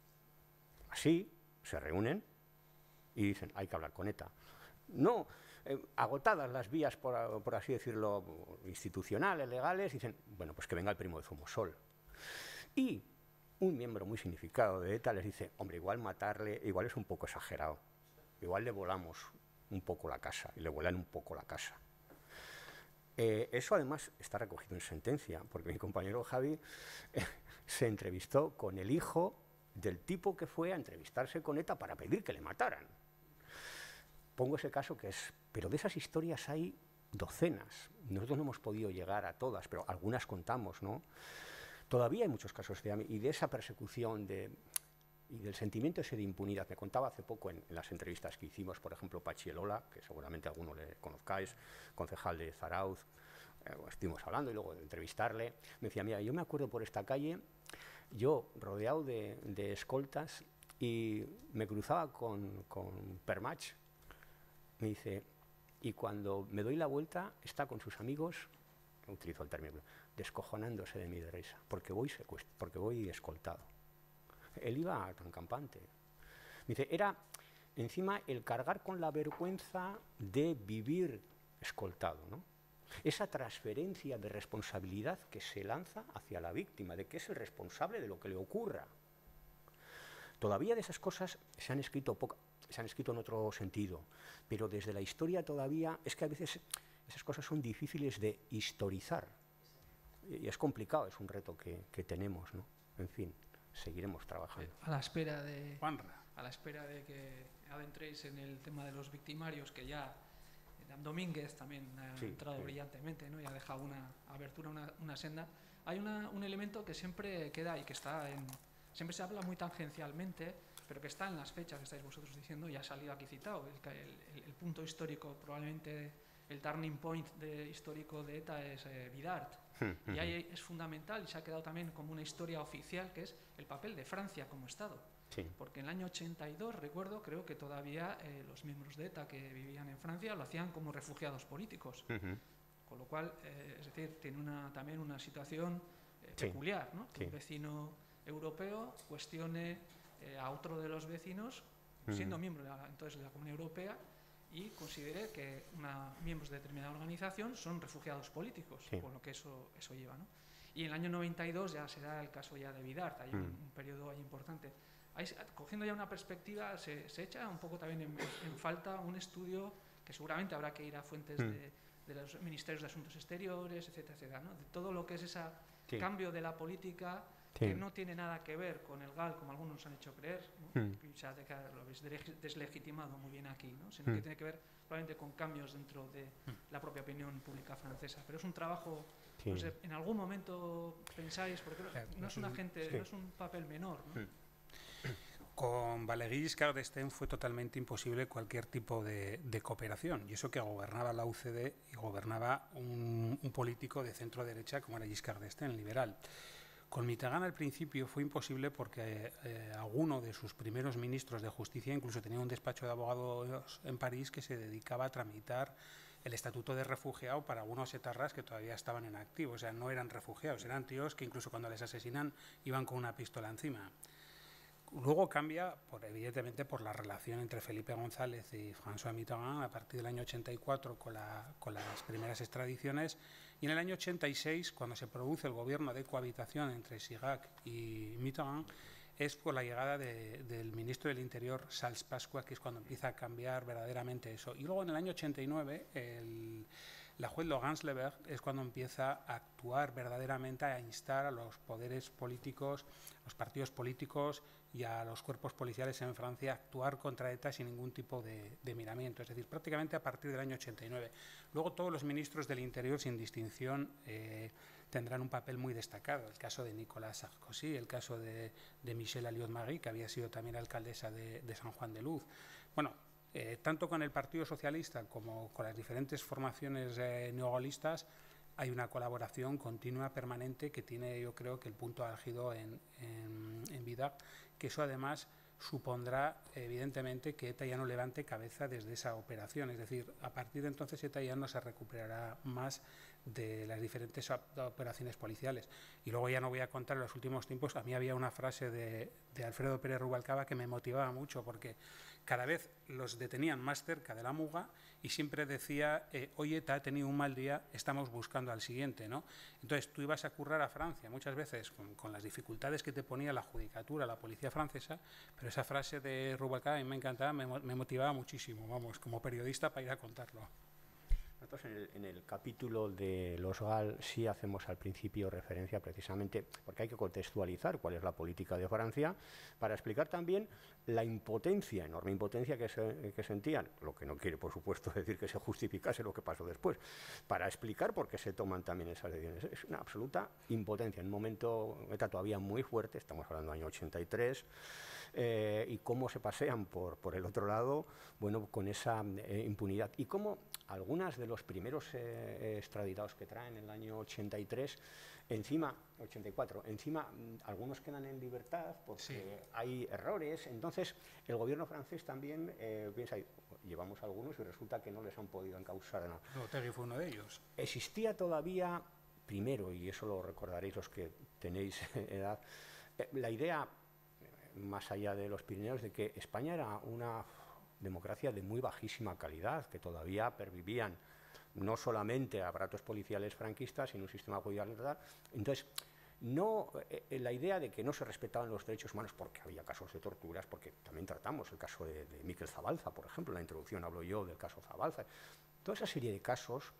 Así se reúnen y dicen, hay que hablar con ETA. No, eh, agotadas las vías, por, por así decirlo, institucionales, legales, dicen, bueno, pues que venga el primo de Zumosol. Y un miembro muy significado de ETA les dice, hombre, igual matarle, igual es un poco exagerado, igual le volamos un poco la casa, y le vuelan un poco la casa. Eh, eso además está recogido en sentencia, porque mi compañero Javi eh, se entrevistó con el hijo del tipo que fue a entrevistarse con ETA para pedir que le mataran. Pongo ese caso que es, pero de esas historias hay docenas. Nosotros no hemos podido llegar a todas, pero algunas contamos, ¿no? Todavía hay muchos casos de, y de esa persecución de, y del sentimiento ese de impunidad. Me contaba hace poco en, en las entrevistas que hicimos, por ejemplo, Pachi Elola, que seguramente alguno le conozcáis, concejal de Zarauz, eh, estuvimos hablando y luego de entrevistarle, me decía, mira, yo me acuerdo por esta calle, yo rodeado de, de escoltas y me cruzaba con, con Permach, me dice, y cuando me doy la vuelta está con sus amigos, utilizo el término, descojonándose de mi risa, porque voy, porque voy escoltado. Él iba tan campante. Me dice, era encima el cargar con la vergüenza de vivir escoltado, ¿no? Esa transferencia de responsabilidad que se lanza hacia la víctima, de que es el responsable de lo que le ocurra. Todavía de esas cosas se han escrito poco, se han escrito en otro sentido, pero desde la historia todavía es que a veces esas cosas son difíciles de historizar y es complicado, es un reto que, que tenemos, ¿no? En fin, seguiremos trabajando. A la espera de Juanra. a la espera de que adentréis en el tema de los victimarios, que ya Dan Domínguez también ha Sí, entrado sí. brillantemente, ¿no? Y ha dejado una abertura, una, una senda. Hay una, un elemento que siempre queda y que está en, siempre se habla muy tangencialmente, pero que está en las fechas que estáis vosotros diciendo y ha salido aquí citado. El, el, el punto histórico, probablemente el turning point de, histórico de ETA es eh, Vidart. Y ahí es fundamental y se ha quedado también como una historia oficial, que es el papel de Francia como Estado. Sí. Porque en el año ochenta y dos, recuerdo, creo que todavía eh, los miembros de ETA que vivían en Francia lo hacían como refugiados políticos. Uh-huh. Con lo cual, eh, es decir, tiene una, también una situación eh, Sí. peculiar, ¿no? Que Sí. un vecino europeo cuestione eh, a otro de los vecinos, siendo Ujú. miembro de la, entonces de la Comunidad Europea, y considere que una, miembros de determinada organización son refugiados políticos, Sí. con lo que eso, eso lleva, ¿no? Y en el año noventa y dos ya se da el caso ya de Vidart, hay un, Mm. un periodo ahí importante. Ahí, se- cogiendo ya una perspectiva, se, se echa un poco también en, en falta un estudio que seguramente habrá que ir a fuentes Mm. de, de los ministerios de Asuntos Exteriores, etcétera, etcétera, ¿no? De todo lo que es ese Sí. cambio de la política Sí. que no tiene nada que ver con el GAL, como algunos nos han hecho creer, ¿no? Mm. Y ya de que lo habéis dele- deslegitimado muy bien aquí, ¿no? Sino Mm. que tiene que ver probablemente con cambios dentro de la propia opinión pública francesa. Pero es un trabajo, Sí. no sé, en algún momento pensáis, porque no- Eh, no es un agente, sí. no es un papel menor, ¿no? Mm. Con Valéry Giscard d'Estaing fue totalmente imposible cualquier tipo de, de cooperación, y eso que gobernaba la U C D y gobernaba un, un político de centro-derecha como era Giscard d'Estaing, liberal. Con Mitterrand al principio fue imposible porque eh, alguno de sus primeros ministros de justicia incluso tenía un despacho de abogados en París que se dedicaba a tramitar el estatuto de refugiado para algunos etarras que todavía estaban en activo. O sea, no eran refugiados, eran tíos que incluso cuando les asesinan iban con una pistola encima. Luego cambia, por, evidentemente, por la relación entre Felipe González y François Mitterrand a partir del año ochenta y cuatro con, la, con las primeras extradiciones, y en el año ochenta y seis, cuando se produce el gobierno de cohabitación entre Chirac y Mitterrand, es por la llegada de, del ministro del Interior, Sals Pasqua, que es cuando empieza a cambiar verdaderamente eso. Y luego en el año ochenta y nueve, el, la juez Laurence Lebert es cuando empieza a actuar verdaderamente, a instar a los poderes políticos, los partidos políticos y a los cuerpos policiales en Francia a actuar contra ETA sin ningún tipo de, de miramiento, es decir, prácticamente a partir del año ochenta y nueve. Luego todos los ministros del Interior, sin distinción, eh, tendrán un papel muy destacado. El caso de Nicolas Sarkozy, el caso de, de Michelle Alliot-Marie, que había sido también alcaldesa de, de San Juan de Luz. Bueno, eh, tanto con el Partido Socialista como con las diferentes formaciones eh, neogolistas, hay una colaboración continua, permanente, que tiene, yo creo, que el punto álgido en, en, en Vidal, que eso además supondrá, evidentemente, que ETA ya no levante cabeza desde esa operación. Es decir, a partir de entonces ETA ya no se recuperará más de las diferentes operaciones policiales. Y luego ya no voy a contar en los últimos tiempos, a mí había una frase de, de Alfredo Pérez Rubalcaba que me motivaba mucho, porque cada vez los detenían más cerca de la muga y siempre decía, eh, oye, ETA ha tenido un mal día, estamos buscando al siguiente, ¿no? Entonces tú ibas a currar a Francia muchas veces con, con las dificultades que te ponía la judicatura, la policía francesa, pero esa frase de Rubalcaba a mí me encantaba, me, me motivaba muchísimo, vamos, como periodista para ir a contarlo. Nosotros en el, en el capítulo de los GAL sí hacemos al principio referencia precisamente, porque hay que contextualizar cuál es la política de Francia, para explicar también la impotencia, enorme impotencia que, se, que sentían, lo que no quiere, por supuesto, decir que se justificase lo que pasó después, para explicar por qué se toman también esas decisiones. Es una absoluta impotencia, en un momento ETA todavía muy fuerte, estamos hablando del año ochenta y tres, eh, y cómo se pasean por, por el otro lado, bueno, con esa eh, impunidad, y cómo algunas de los primeros eh, extraditados que traen en el año ochenta y tres, encima, ochenta y cuatro, encima algunos quedan en libertad porque sí. hay errores. Entonces el gobierno francés también eh, piensa, llevamos algunos y resulta que no les han podido encausar nada. Otegi fue uno de ellos. Existía todavía, primero, y eso lo recordaréis los que tenéis edad, eh, la idea, más allá de los Pirineos, de que España era una democracia de muy bajísima calidad, que todavía pervivían no solamente aparatos policiales franquistas, sino un sistema judicial. Entonces, no, eh, la idea de que no se respetaban los derechos humanos, porque había casos de torturas, porque también tratamos el caso de, de Miquel Zabalza, por ejemplo, en la introducción hablo yo del caso Zabalza, toda esa serie de casos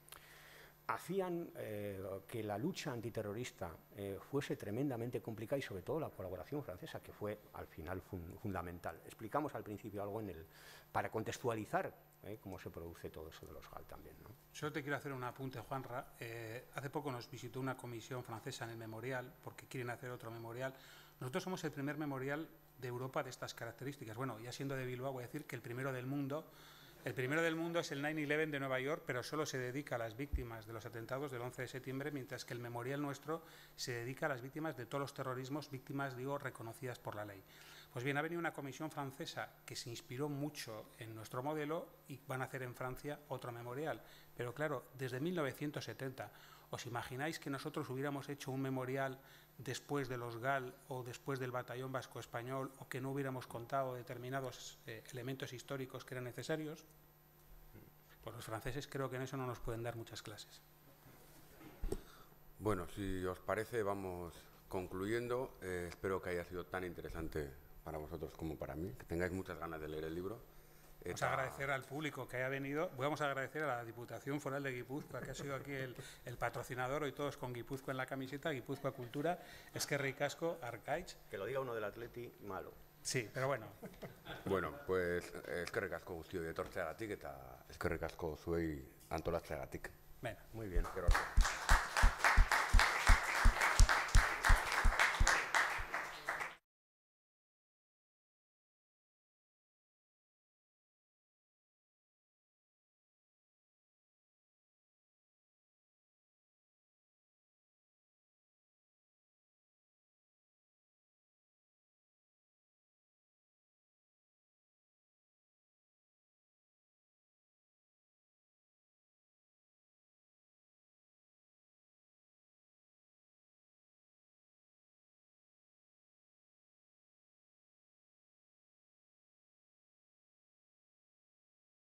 hacían eh, que la lucha antiterrorista eh, fuese tremendamente complicada, y sobre todo la colaboración francesa, que fue al final fun fundamental. Explicamos al principio algo en el, para contextualizar eh, cómo se produce todo eso de los GAL también, ¿no? Yo te quiero hacer un apunte, Juanra. Eh, hace poco nos visitó una comisión francesa en el memorial, porque quieren hacer otro memorial. Nosotros somos el primer memorial de Europa de estas características. Bueno, ya siendo de Bilbao, voy a decir que el primero del mundo. El primero del mundo es el nueve once de Nueva York, pero solo se dedica a las víctimas de los atentados del once de septiembre, mientras que el memorial nuestro se dedica a las víctimas de todos los terrorismos, víctimas, digo, reconocidas por la ley. Pues bien, ha venido una comisión francesa que se inspiró mucho en nuestro modelo y van a hacer en Francia otro memorial. Pero claro, desde mil novecientos setenta, ¿os imagináis que nosotros hubiéramos hecho un memorial después de los GAL o después del Batallón Vasco Español, o que no hubiéramos contado determinados eh, elementos históricos que eran necesarios? Pues los franceses creo que en eso no nos pueden dar muchas clases. Bueno, si os parece, vamos concluyendo. Eh, espero que haya sido tan interesante para vosotros como para mí, que tengáis muchas ganas de leer el libro. Vamos a agradecer al público que haya venido. Vamos a agradecer a la Diputación Foral de Guipúzcoa, que ha sido aquí el, el patrocinador, hoy todos con Guipúzcoa en la camiseta, Guipúzcoa Cultura, Eskerrik asko, Arkaitz. Que lo diga uno del Atleti, malo. Sí, pero bueno. Bueno, pues eskerrik asko guztioi etortzeagatik eta eskerrik asko zuei antolatzeagatik. Venga. Muy bien.